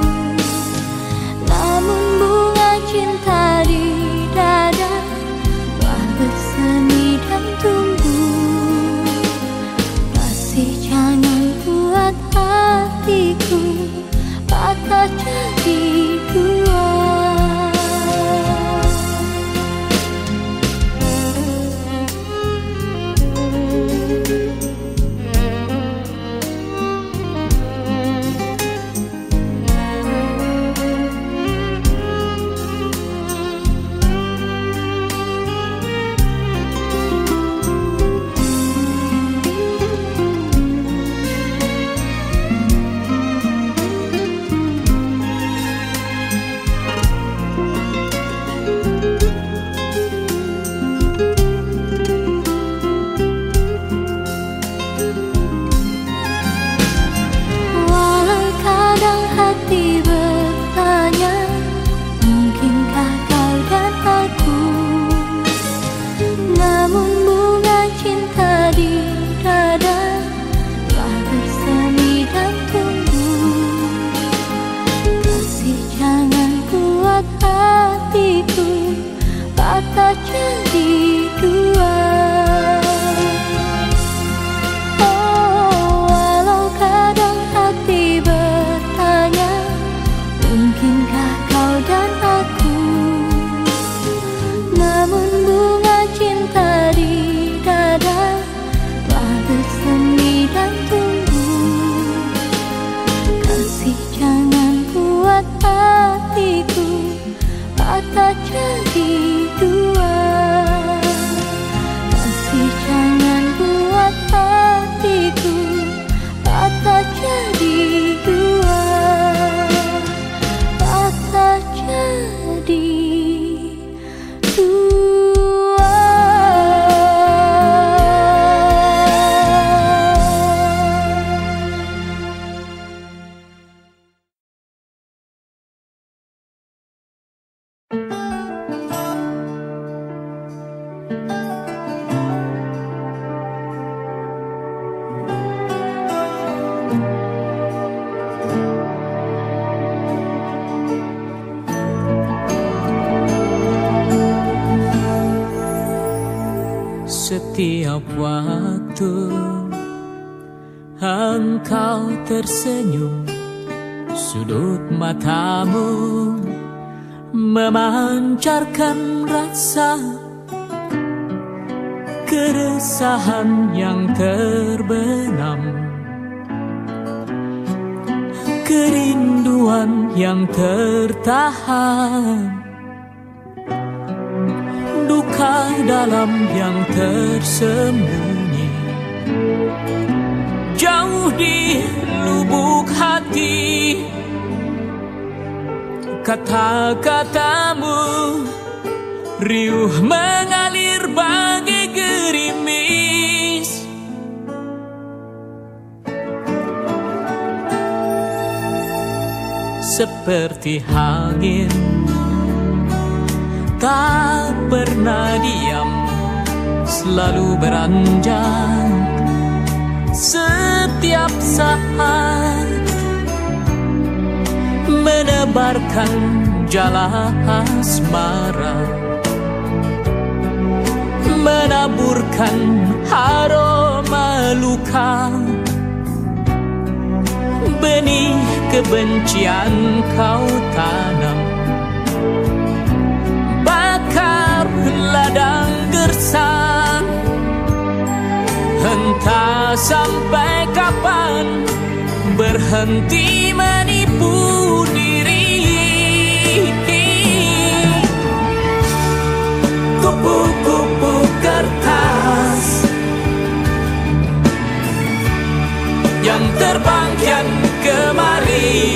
namun bunga cinta di dada telah bersemi dan tumbuh. Kasih jangan buat hatiku patah jadi dua. Walau kadang hati bertanya, mungkinkah kau dan aku, namun bunga cinta di dada telah bersemi dan tumbuh. Kasih jangan buat hatiku patah jadi dua. Oh, walau kadang hati bertanya, mungkinkah kau dan aku, namun bunga cinta di dada telah bersemi dan tumbuh. Kasih jangan buat hatiku patah jadi dua. Kasih jangan buat hatiku patah jadi dua. Patah jadi dua. Setiap waktu engkau tersenyum, sudut matamu memancarkan rasa keresahan yang terbenam, kerinduan yang tertahan, duka dalam yang tersembunyi, jauh di lubuk hati. Kata-katamu riuh mengalir bagai gerimis, seperti angin tak pernah diam, selalu beranjak setiap saat, menebarkan jala asmara, menaburkan aroma luka. Benih kebencian kau tanam, bakar ladang gersang. Entah sampai kapan berhenti menipu diri. Kupu-kupu kertas yang terbang kian kemari,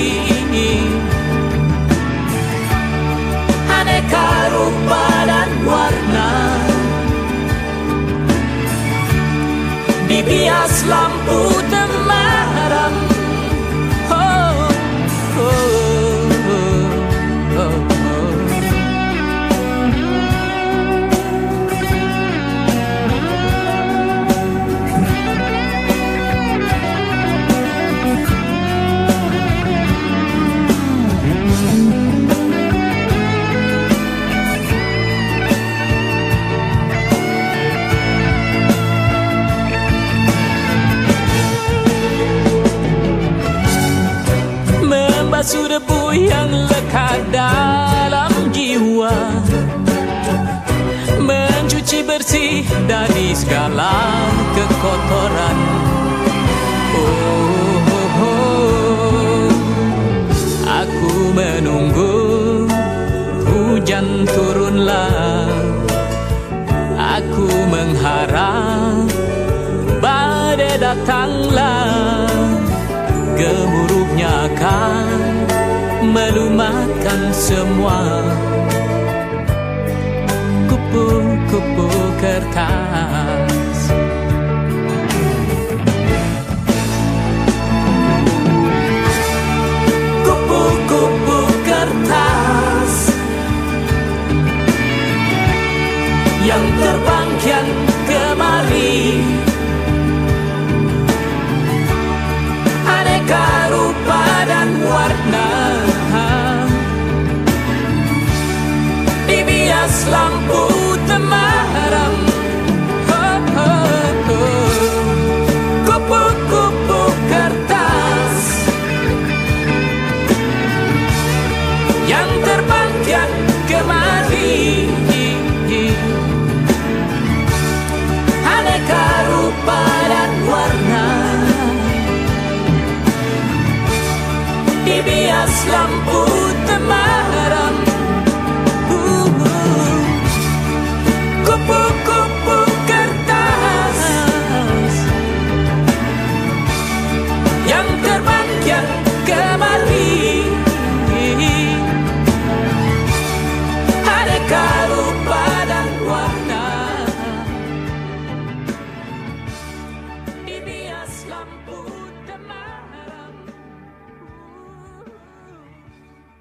aneka rupa dan warna, dibias lampu temaram. Oh, oh, oh, oh, oh. Membasuh debu yang lekat dalam jiwa, mencuci bersih dari segala kekotoran. Oh, oh, oh. Aku menunggu hujan turunlah, aku mengharap badai datanglah. Gemuruhnya akan melumatkan semua. Kupu-kupu kertas, kupu-kupu kertas yang terbang kian kemari, aneka rupa dan warna, dibias lampu temaram. Oh, oh, oh. Kupu-kupu kertas yang terbang kian kemari, aneka rupa dan warna, dibias lampu temaram. Uh, uh. Kupu-kupu kertas yang terbang kian kemari, aneka rupa dan warna, dibias lampu temaram.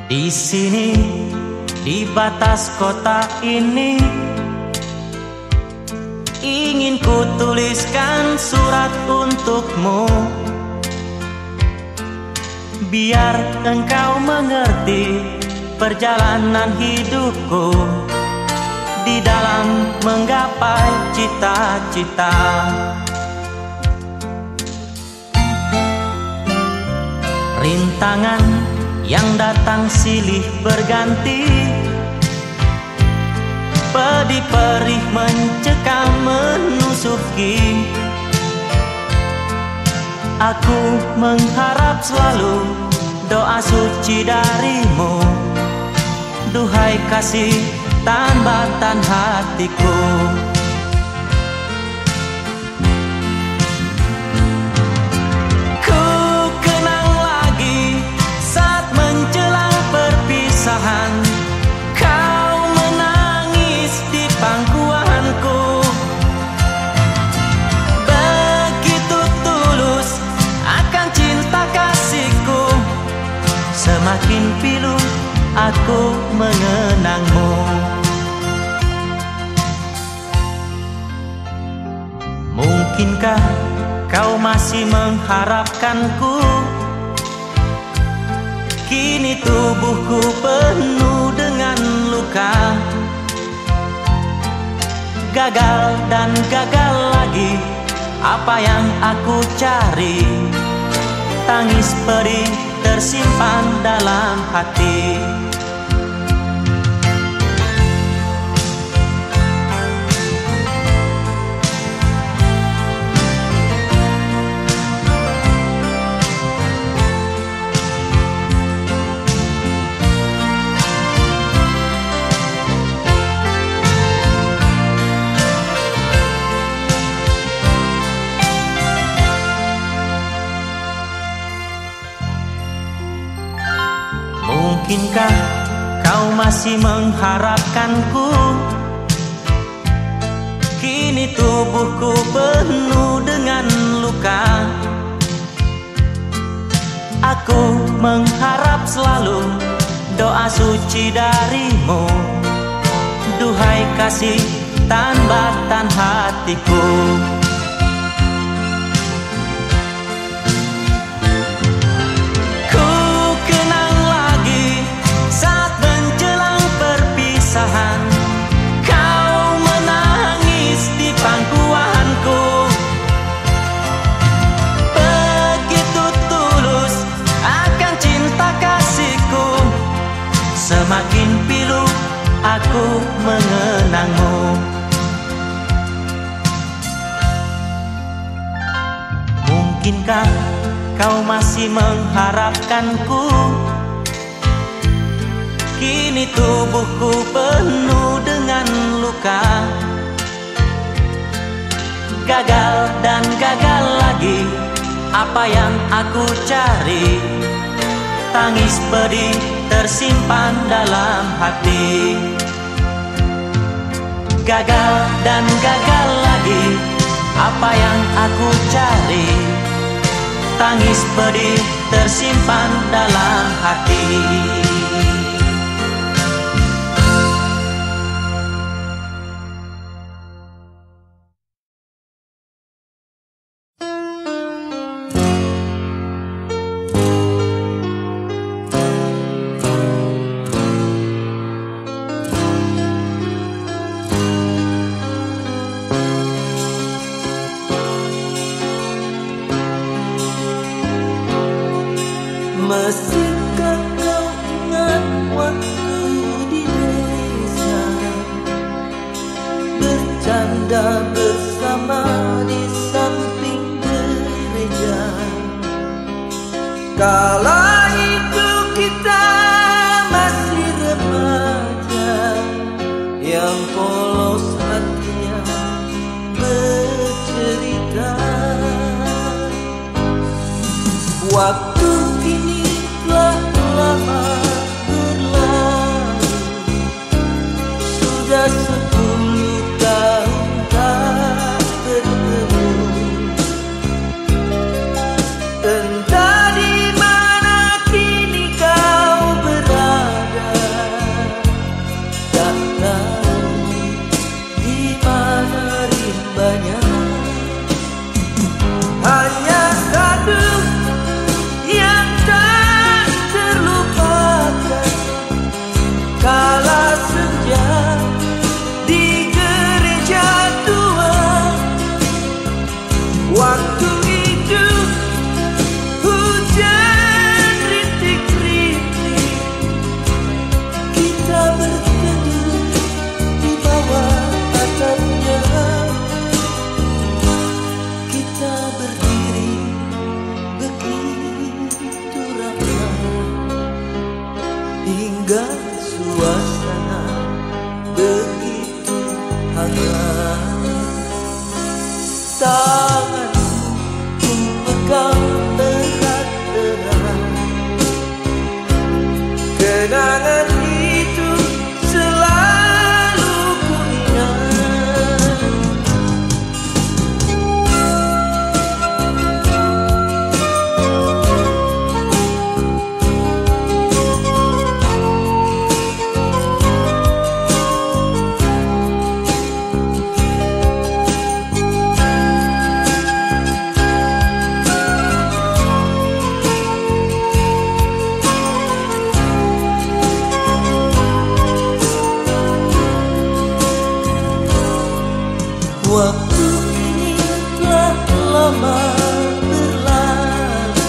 Di sini, di batas kota ini, ingin ku tuliskan surat untukmu, biar engkau mengerti perjalanan hidupku di dalam menggapai cita-cita. Rintangan yang datang silih berganti, pedih perih mencekam menusuki. Aku mengharap selalu doa suci darimu, duhai kasih tambatan hatiku. Ku kenang lagi saat menjelang perpisahan, kau menangis di pangkuanku. Begitu tulus akan cinta kasihku, semakin pilu aku mengenangmu. Mungkinkah kau masih mengharapkanku? Kini tubuhku penuh dengan luka, gagal dan gagal lagi apa yang aku cari. Tangis pedih tersimpan dalam hati. Mungkinkah kau masih mengharapkanku? Kini tubuhku penuh dengan luka, aku mengharap selalu doa suci darimu, duhai kasih tambatan hatiku. Kau menangis di pangkuanku, begitu tulus akan cinta kasihku, semakin pilu aku mengenangmu. Mungkinkah kau masih mengharapkanku? Kini tubuhku penuh dengan luka, gagal dan gagal lagi apa yang aku cari. Tangis pedih tersimpan dalam hati, gagal dan gagal lagi apa yang aku cari. Tangis pedih tersimpan dalam hati. Masihkah kau ingat waktu di desa, bercanda bersama di samping gereja? Kala itu kita masih remaja, yang polos hatinya bercerita. Waktu ini telah lama berlalu, sudah sepuluh tahun tak bertemu. Entah di mana kini kau berada, banyak, hanya satu yang tak terlupakan. Kala senja di gereja tua, waktu itu hujan rintik-rintik, kita berteduh di bawah atapnya. Kita berdiri begitu ramah, hingga suasana begitu hangat. Tanganku pegang erat-erat, kenangan itu selalu ku ingat. Waktu ini telah lama berlalu,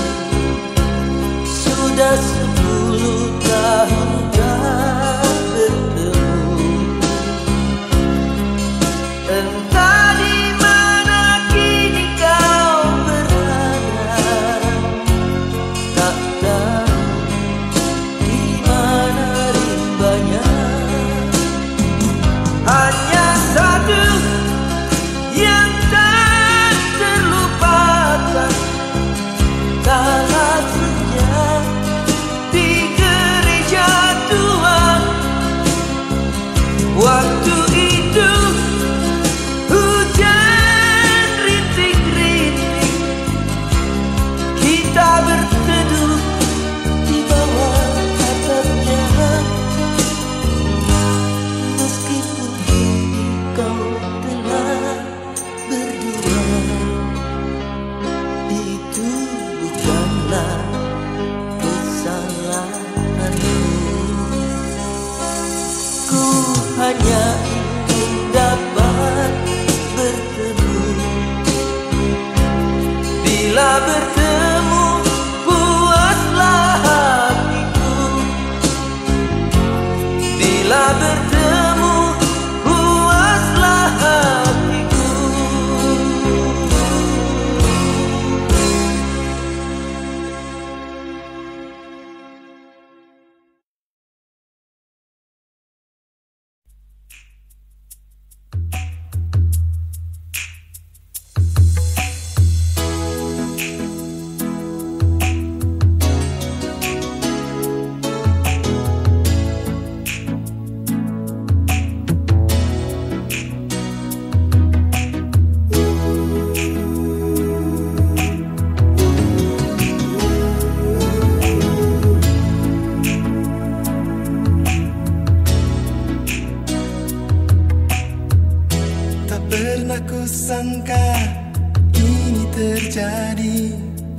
sudah sepuluh tahun tak bertemu. Entah di mana kini kau berada, tak tahu di mana rimbanya. Hanya satu yang tak terlupakan, kala senja di gereja tua, waktu itu hujan rintik-rintik, kita berteduh di bawah atapnya. Meskipun kini kau telah berdua, itu bukanlah kesalahanmu. Ku hanya ingin dapat bertemu. Bila bertemu puaslah hatiku, bila bertemu puaslah hatiku. Tak pernah ku sangka ini terjadi,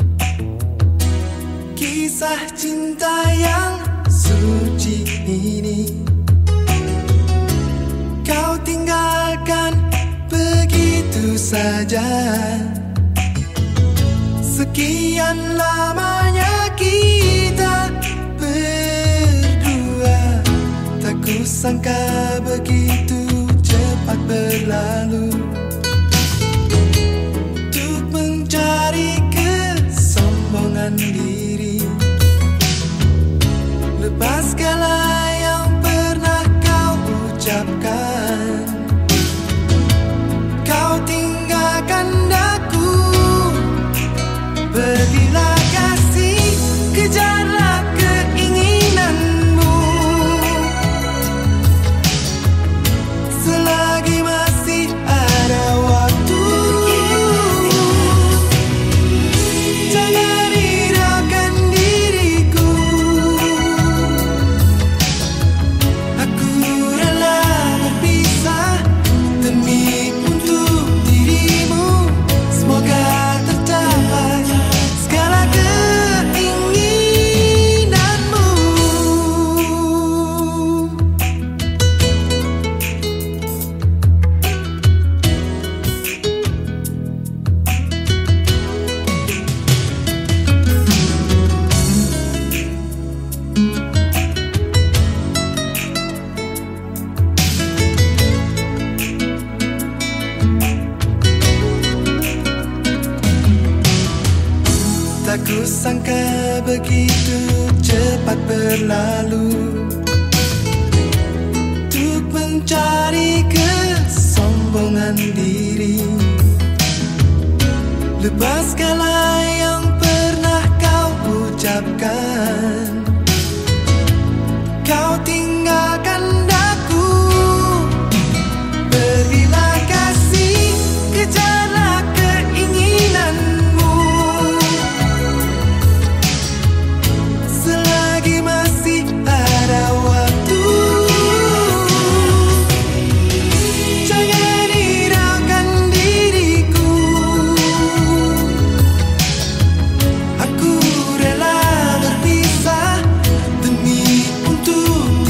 kisah cinta yang suci ini. Kau tinggalkan begitu saja, sekian lamanya kita berdua. Tak ku sangka begitu cepat berlalu, untuk mencari kesombongan diri, lepas segala yang pernah kau ucapkan. Kau tinggalkan aku, pergilah kasih, kejarlah keinginanmu. Selagi masih ada waktu, jangan hiraukan diriku. sangka begitu cepat berlalu untuk mencari kesombongan diri. Lepas segala yang pernah kau ucapkan, kau tinggalkan daku. Pergilah kasih, kejarlah keinginanmu. Selagi masih ada waktu, jangan hiraukan diriku. Aku rela berpisah demi untuk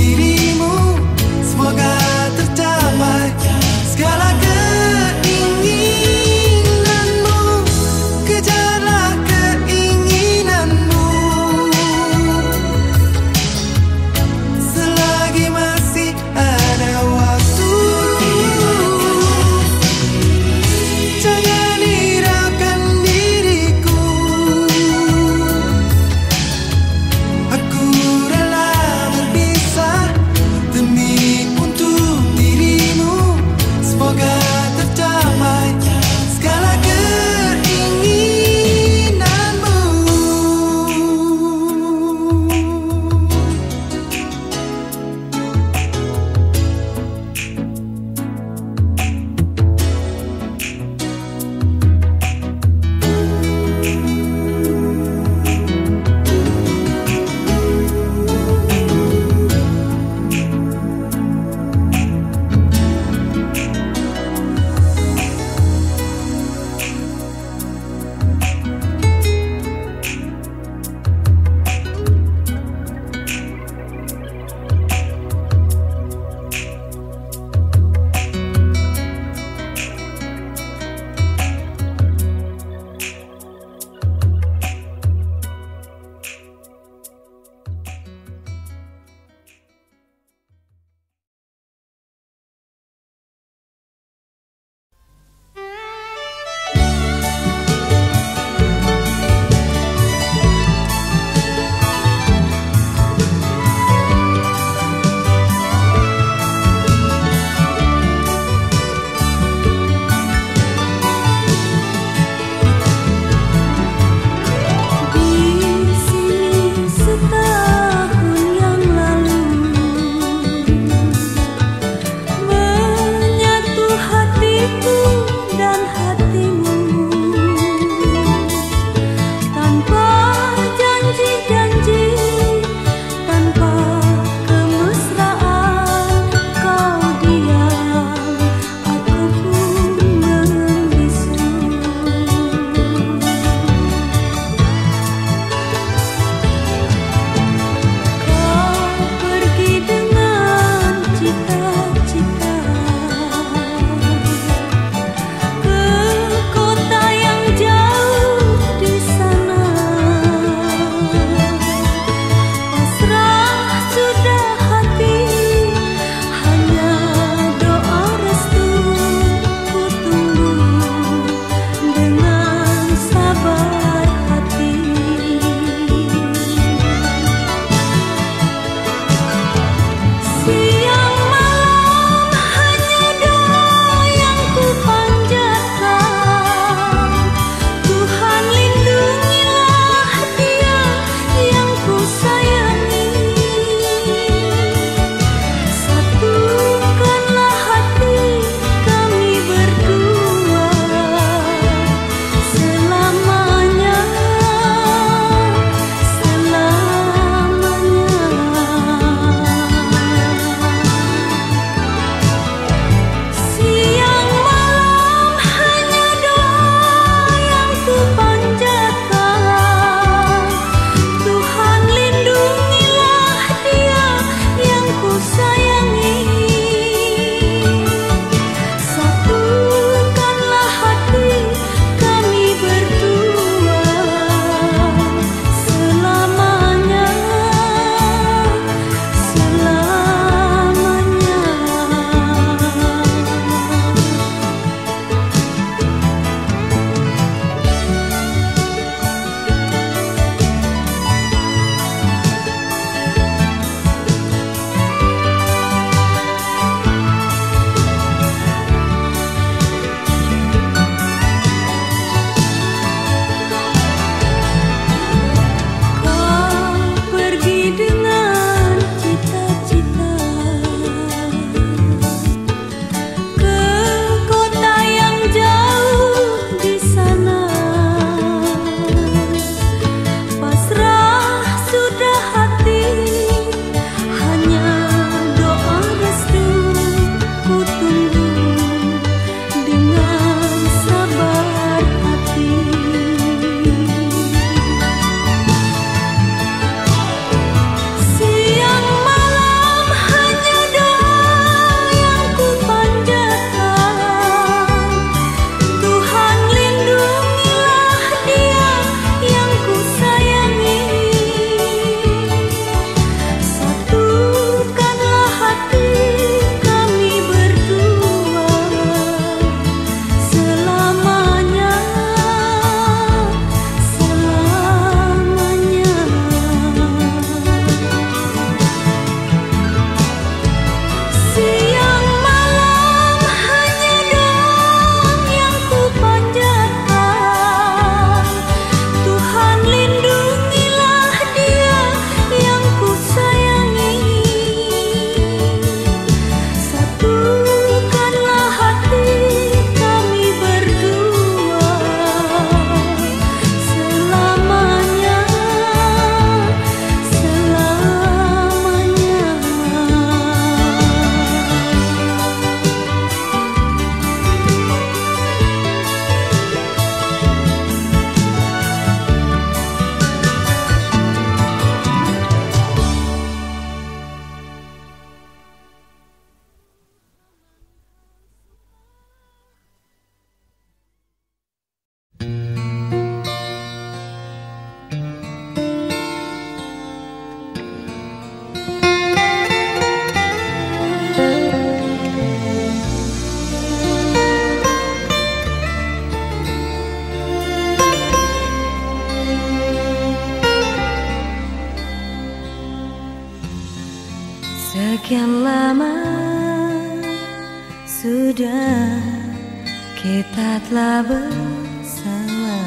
Sudah kita telah bersama,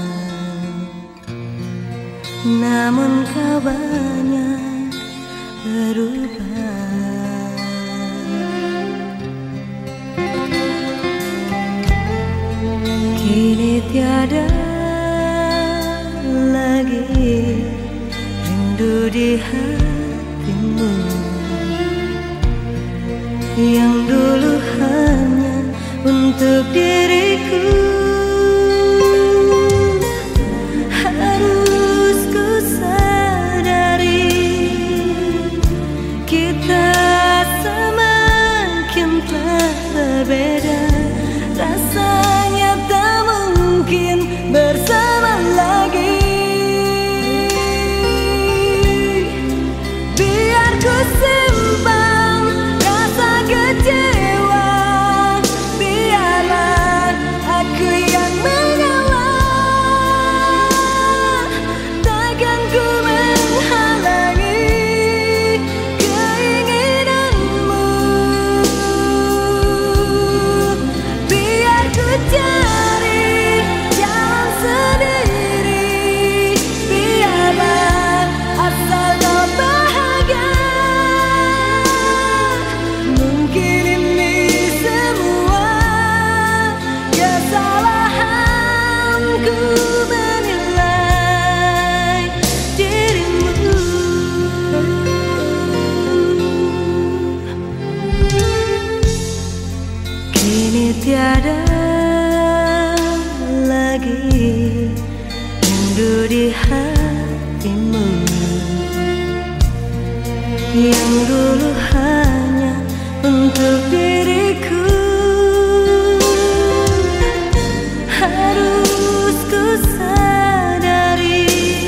namun kau banyak berubah. Kini tiada lagi rindu di hatimu yang dulu hanya untuk diriku. Harus ku sadari kita semakin telah berbeda. Rasanya tak mungkin bersama lagi. Biar ku simpan rasa kecewa, biarlah aku yang mengalah. Takkan ku menghalangi keinginanmu. Biar ku cari jalan sendiri, biarlah asal kau bahagia. Mungkin ini semua kesalahanku menilai dirimu. Kini tiada lagi rindu di hatimu yang dulu hanya untuk diriku. Harus ku sadari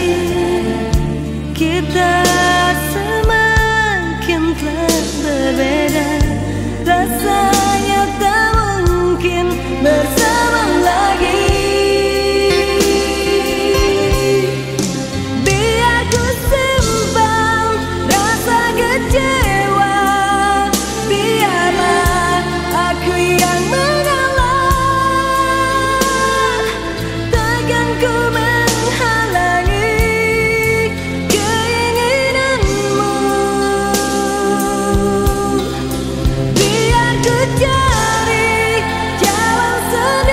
kita semakin telah berbeda. Rasanya tak mungkin bersama lagi. Biar ku simpan rasa kecewa, biarlah aku yang mengalah. Takkan ku menghalangi keinginanmu. Biar ku cari jalan sendiri.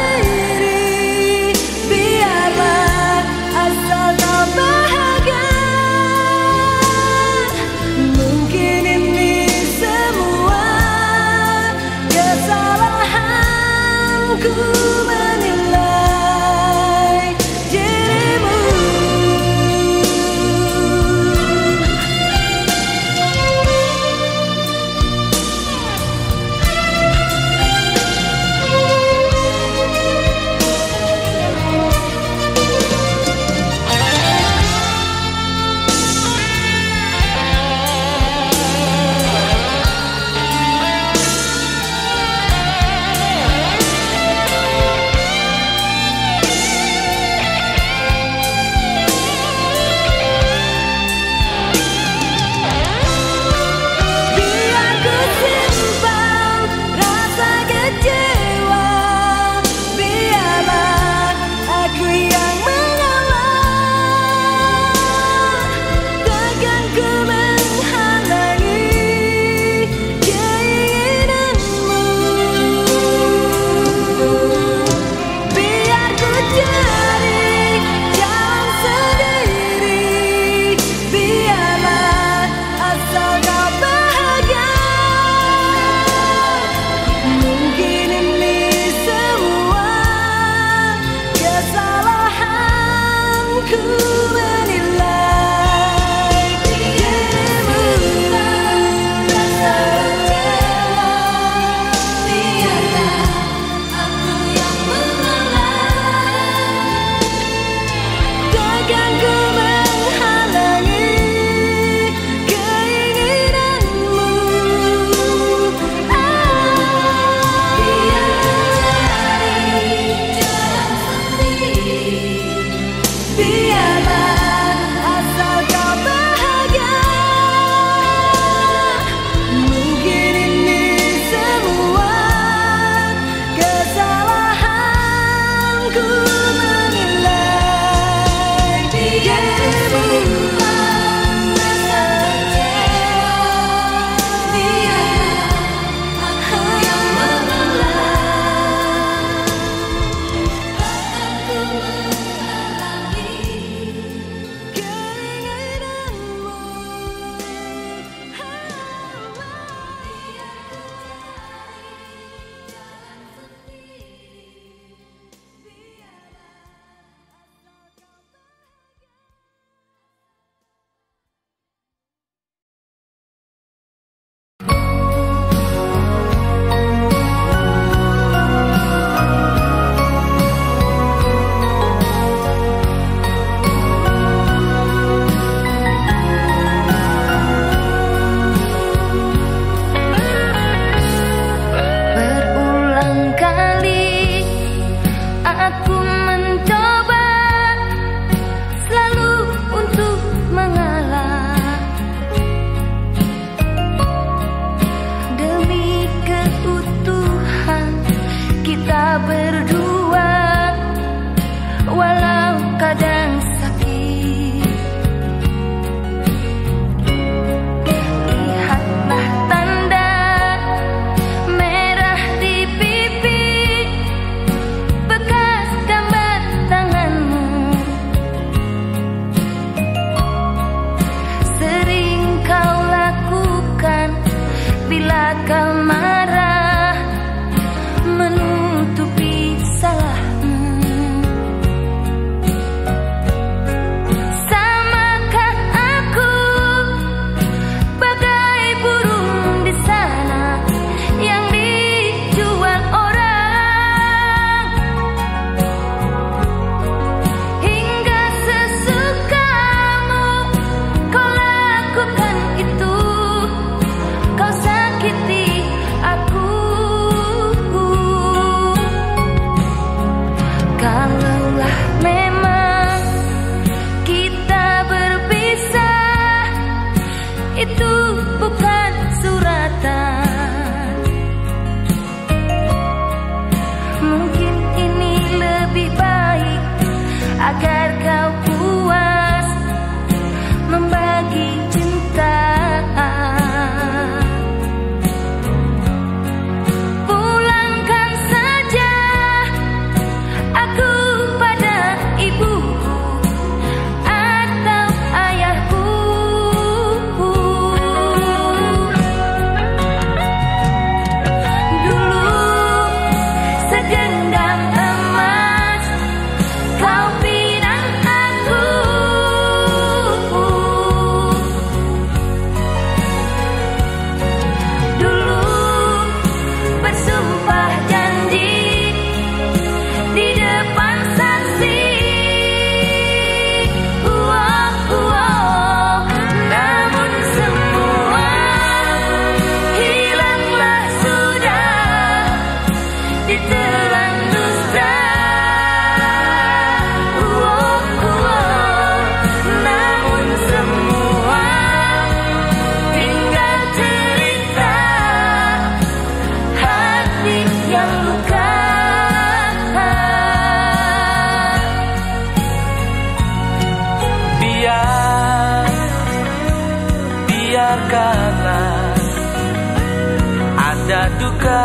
dusta.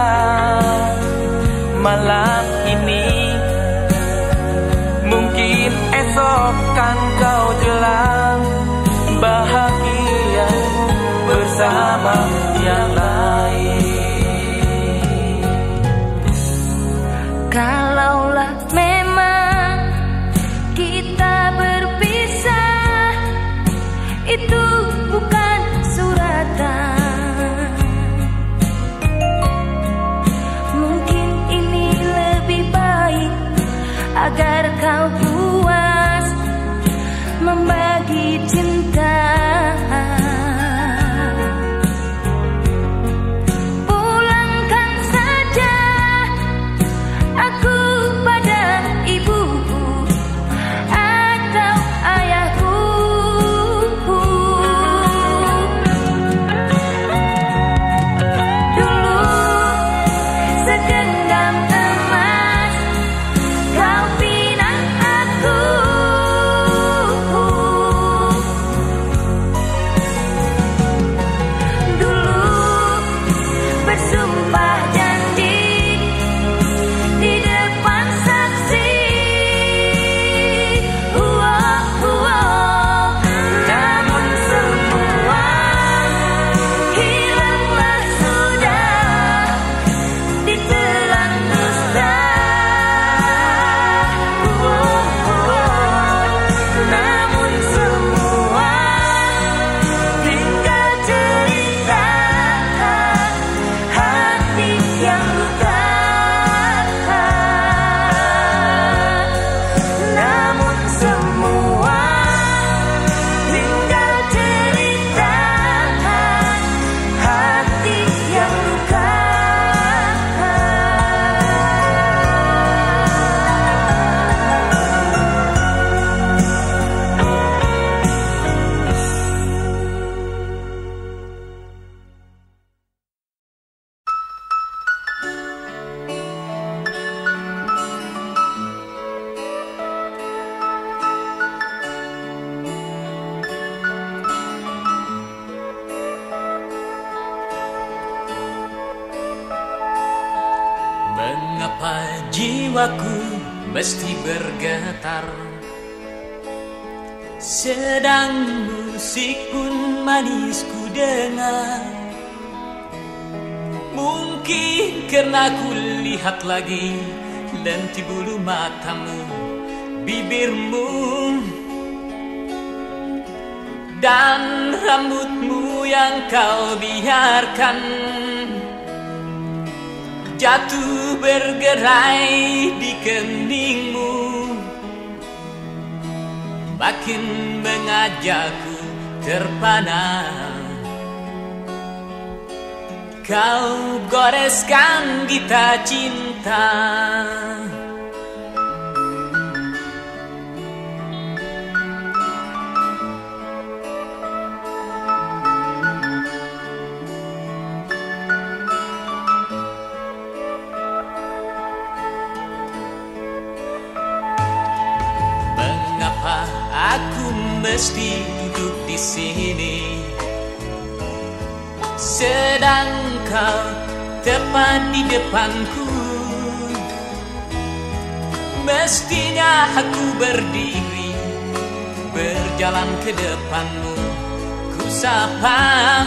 Malam ini mungkin esok kan kau jelang bahagia bersama yang lain. Kalaulah memang kita berpisah, itu bukan suratan. Mungkin ini lebih baik agar kau puas membagi cinta. Pulangkan saja aku pada ibuku atau ayahku. Dulu segenggam emas kau pinang aku. Dulu bersumpah janji di depan saksi. Uoh, uoh. Namun semua hilanglah sudah ditelan dusta. Uoh, uoh. Namun semua tinggal cerita hati yang luka. Namun semua tinggal cerita hati yang luka. Mengapa jiwaku mesti bergetar, sedang musik pun manis ku dengar. Mungkin karena ku lihat lagi lenti bulu matamu, bibirmu, dan rambutmu yang kau biarkan jatuh bergerai di keningmu, makin mengajakku terpana. Kau goreskan gitar cinta, mengapa aku mesti duduk di sini, sedang kau tepat di depanku. Mestinya aku berdiri, berjalan ke depanmu, ku sapa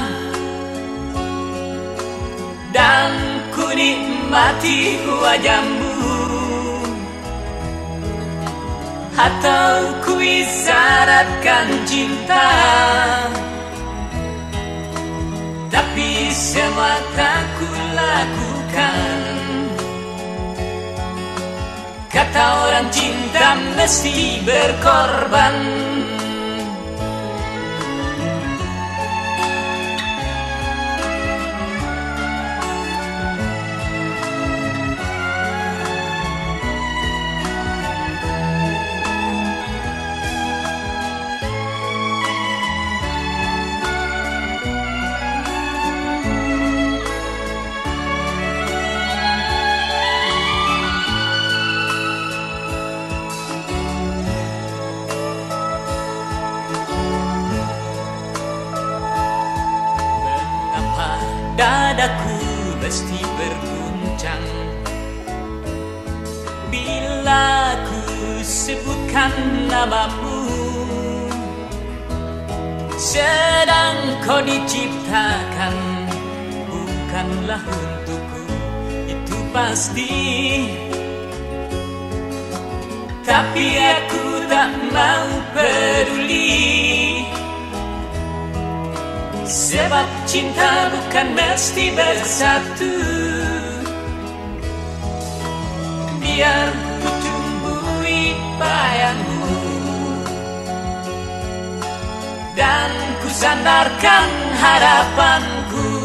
dan ku nikmati wajahmu, atau ku isyaratkan cinta. Tapi semua tak ku lakukan. Kata orang cinta mesti berkorban. menyebutkan namamu. Sedang kau diciptakan bukanlah untukku, itu pasti. Tapi aku tak mau peduli, sebab cinta bukan mesti bersatu. Biar ku tumbuhi bayangmu dan ku sandarkan harapanku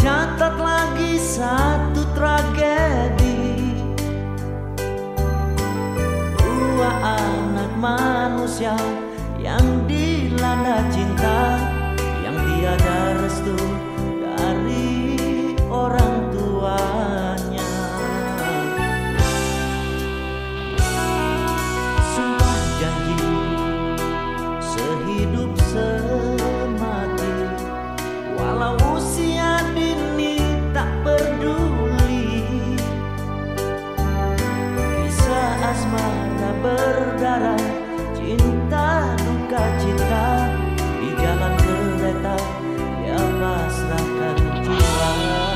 tercatat lagi satu tragedi. Dua anak manusia yang dilanda cinta, yang tiada restu dari orang tuanya. Sumpah janji sehidup semati, walau usia dini tak peduli. Kisah asmara berdarah, cinta duka cinta, di jalan kereta dia pasrahkan jiwa.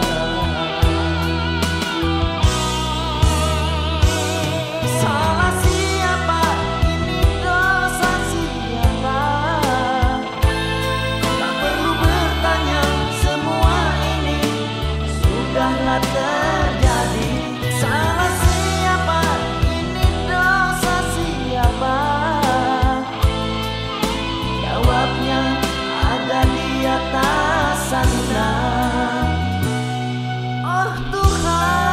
Salah siapa, ini dosa siapa? Tak perlu bertanya, semua ini sudahlah terjadi. Salah siapa, ini dosa siapa? Jawabnya ada di atas sana. Oh Tuhan,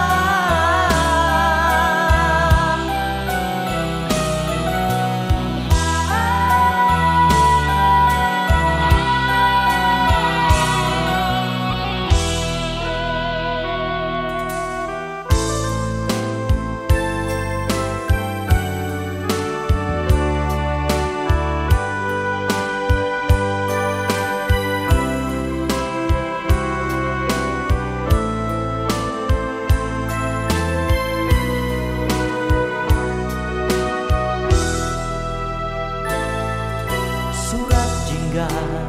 surat jingga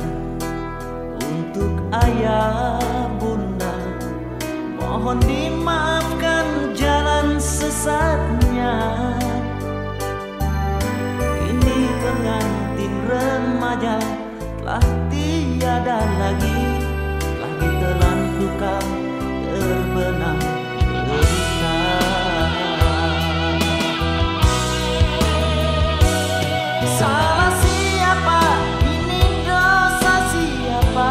untuk ayah bunda, mohon dimaafkan jalan sesatnya. Kini pengantin remaja telah tiada lagi, telah ditelan duka terbenam derita. Salah siapa, ini dosa siapa?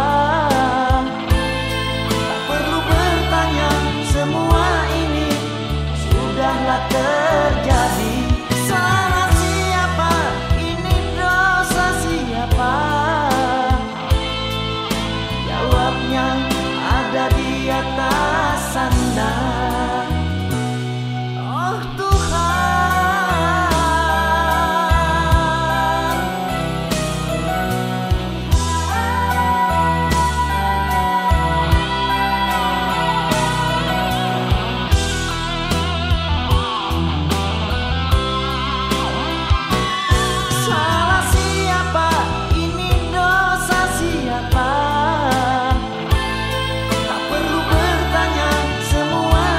Tak perlu bertanya, semua ini sudahlah terjadi. Salah siapa, ini dosa siapa? Jawabnya ada di atas sana. Oh Tuhan, salah siapa, ini dosa siapa? Tak perlu bertanya, semua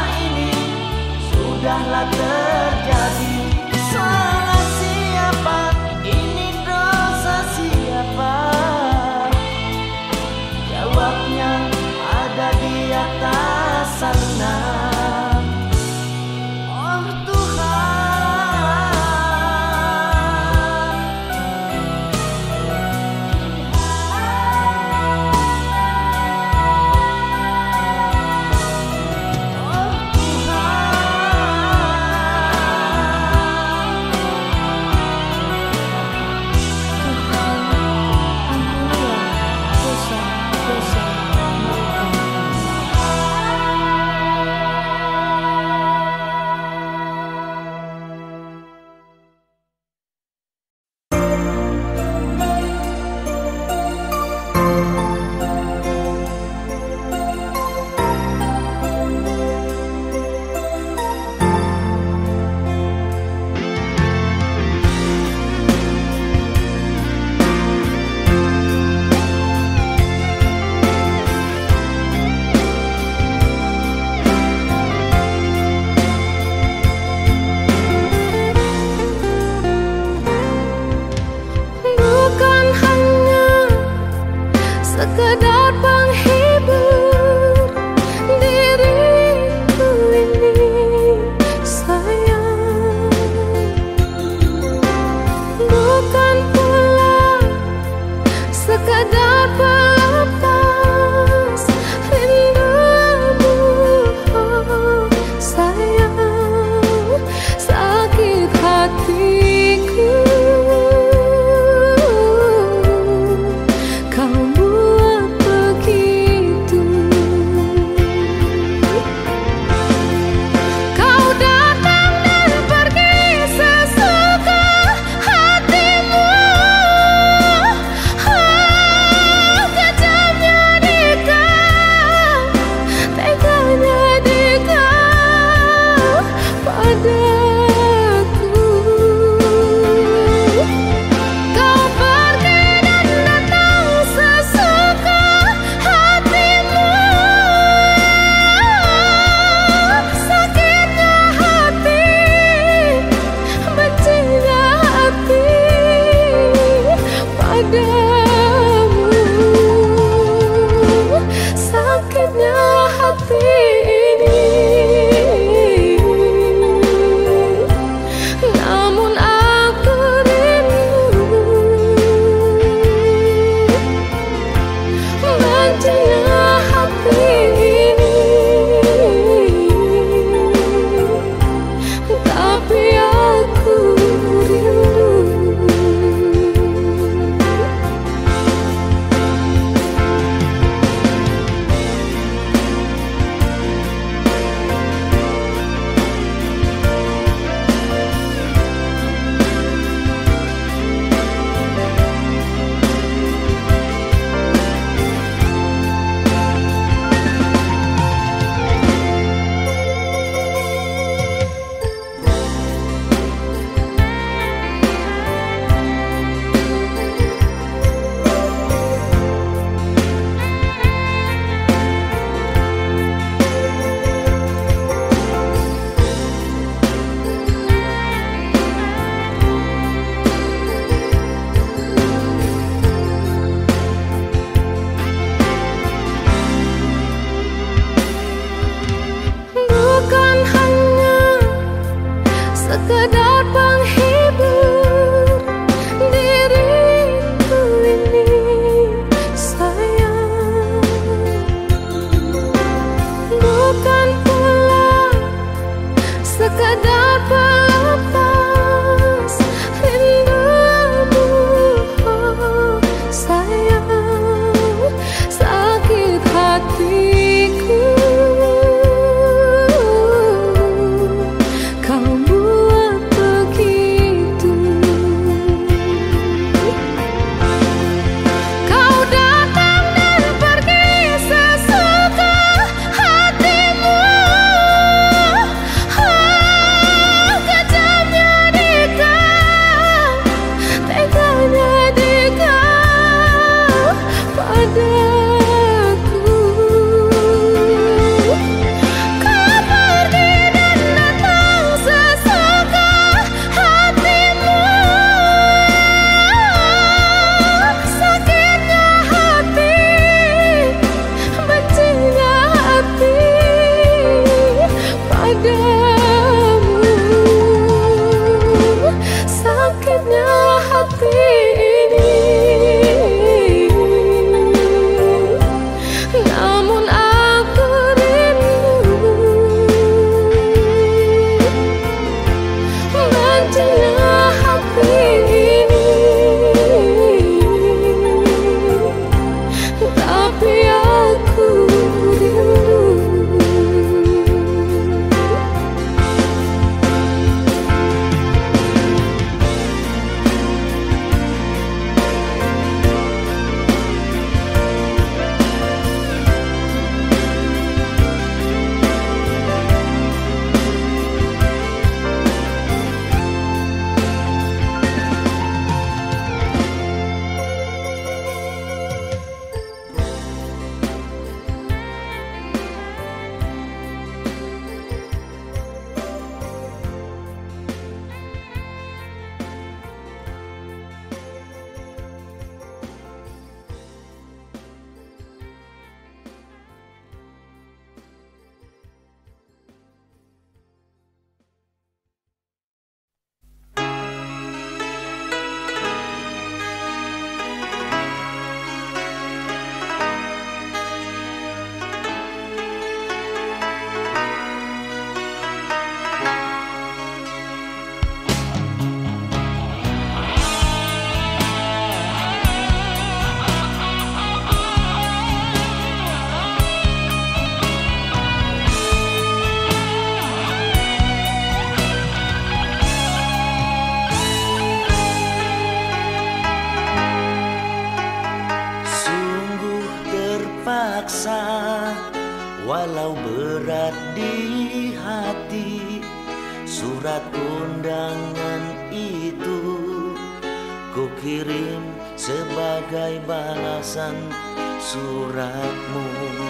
Walau berat di hati, surat undangan itu ku kirim sebagai balasan suratmu.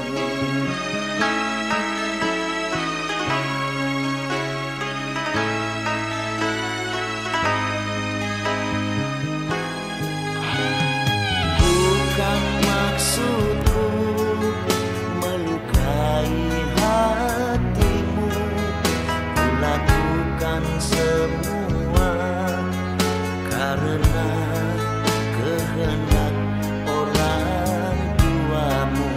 Bukan maksudku melukai hatimu, ku lakukan semua karena kehendak orang tuamu.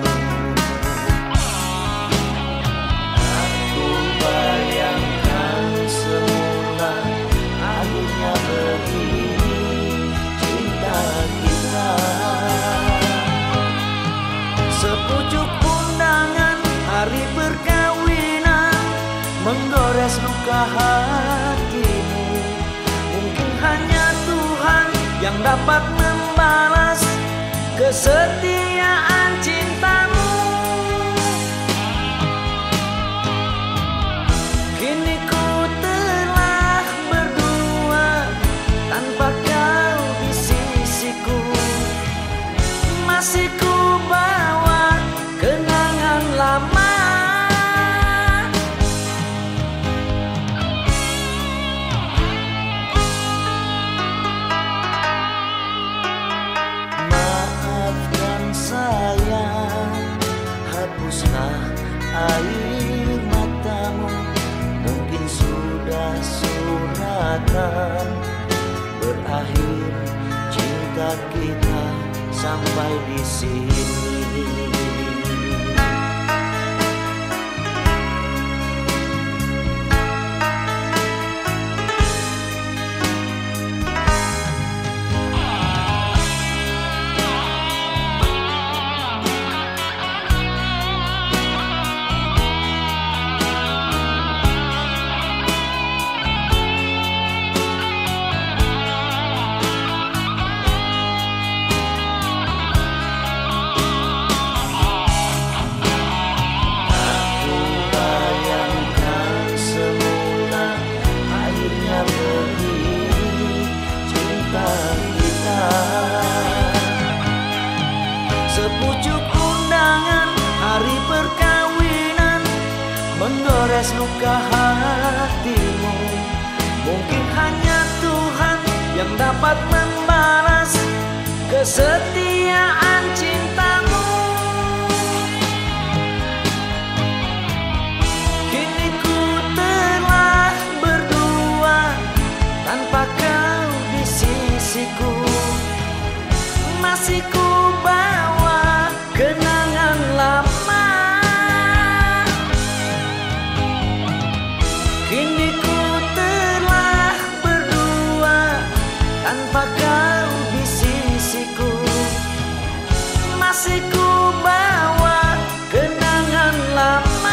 Aku bayangkan semula akhirnya begini cinta kita. Sepucuk undangan hari perkawinan menggores luka hatimu. Mungkin hanya Tuhan yang dapat membalas kesetiaan cintamu. Kini ku telah berdua tanpa kau di sisiku. Masih ku bawa kenangan lama. Hapuslah air matamu, mungkin sudah suratan. Berakhir cinta kita sampai di sini. Sepucuk undangan hari perkawinan menggores luka hatimu. Mungkin hanya Tuhan yang dapat membalas kesetiaan cintamu. Kini ku telah berdua tanpa kau di sisiku. Masih ku bawa kenangan lama. Kini ku telah berdua tanpa kau di sisiku. Masih ku bawa kenangan lama.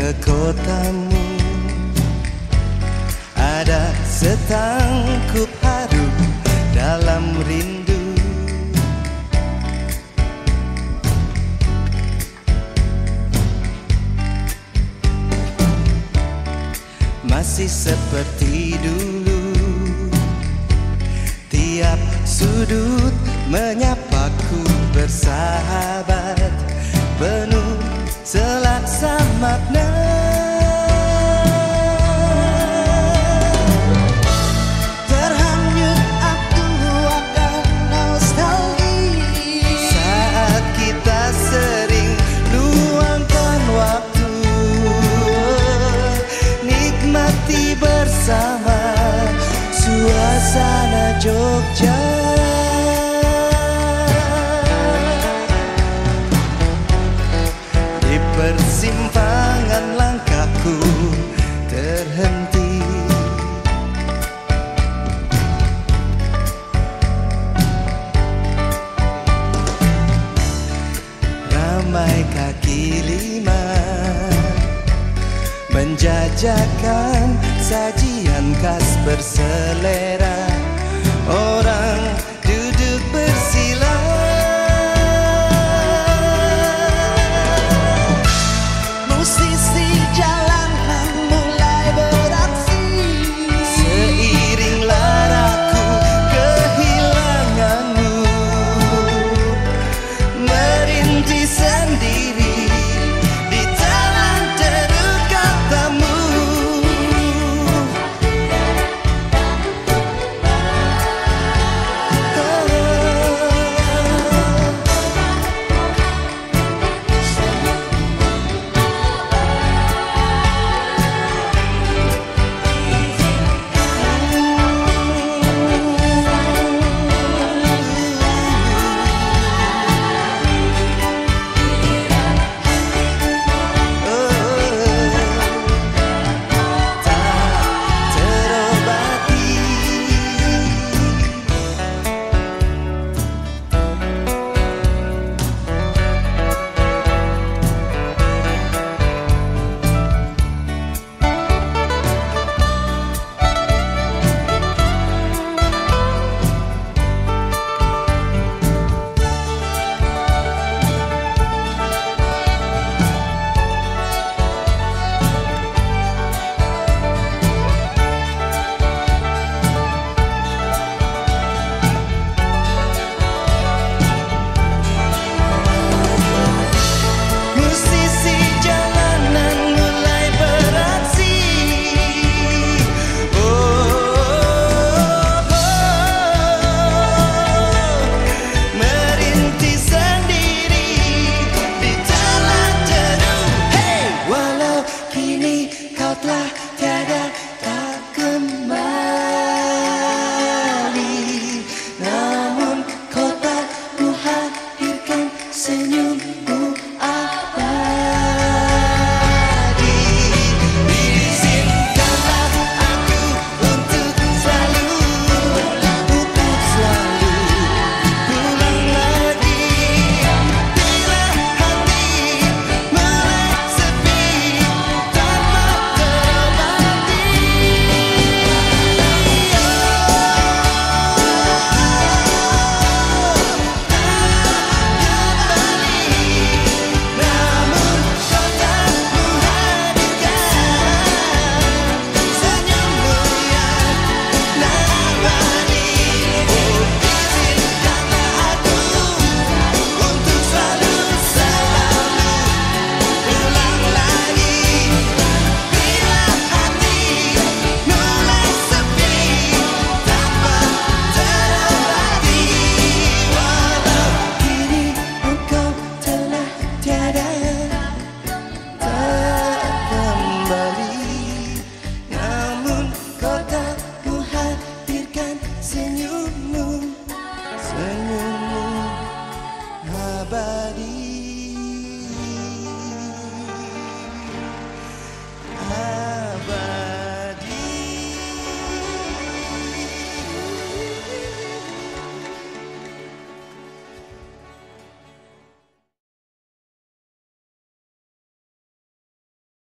ke kotamu. Ada setangkup haru dalam rindu. Masih seperti dulu, tiap sudut menyapaku bersahabat, penuh selaksa makna. Terhanyut aku akan nostalgia saat kita sering luangkan waktu, nikmati bersama suasana Jogja. Di persimpangan langkahku terhenti, ramai kaki lima menjajakan sajian khas berselera. Orang duduk bersila, musisi jalanan mulai beraksi. Seiring laraku kehilanganmu, merintih sendiri di taman teruk katamu. Namun kau tak ku hadirkan senyummu.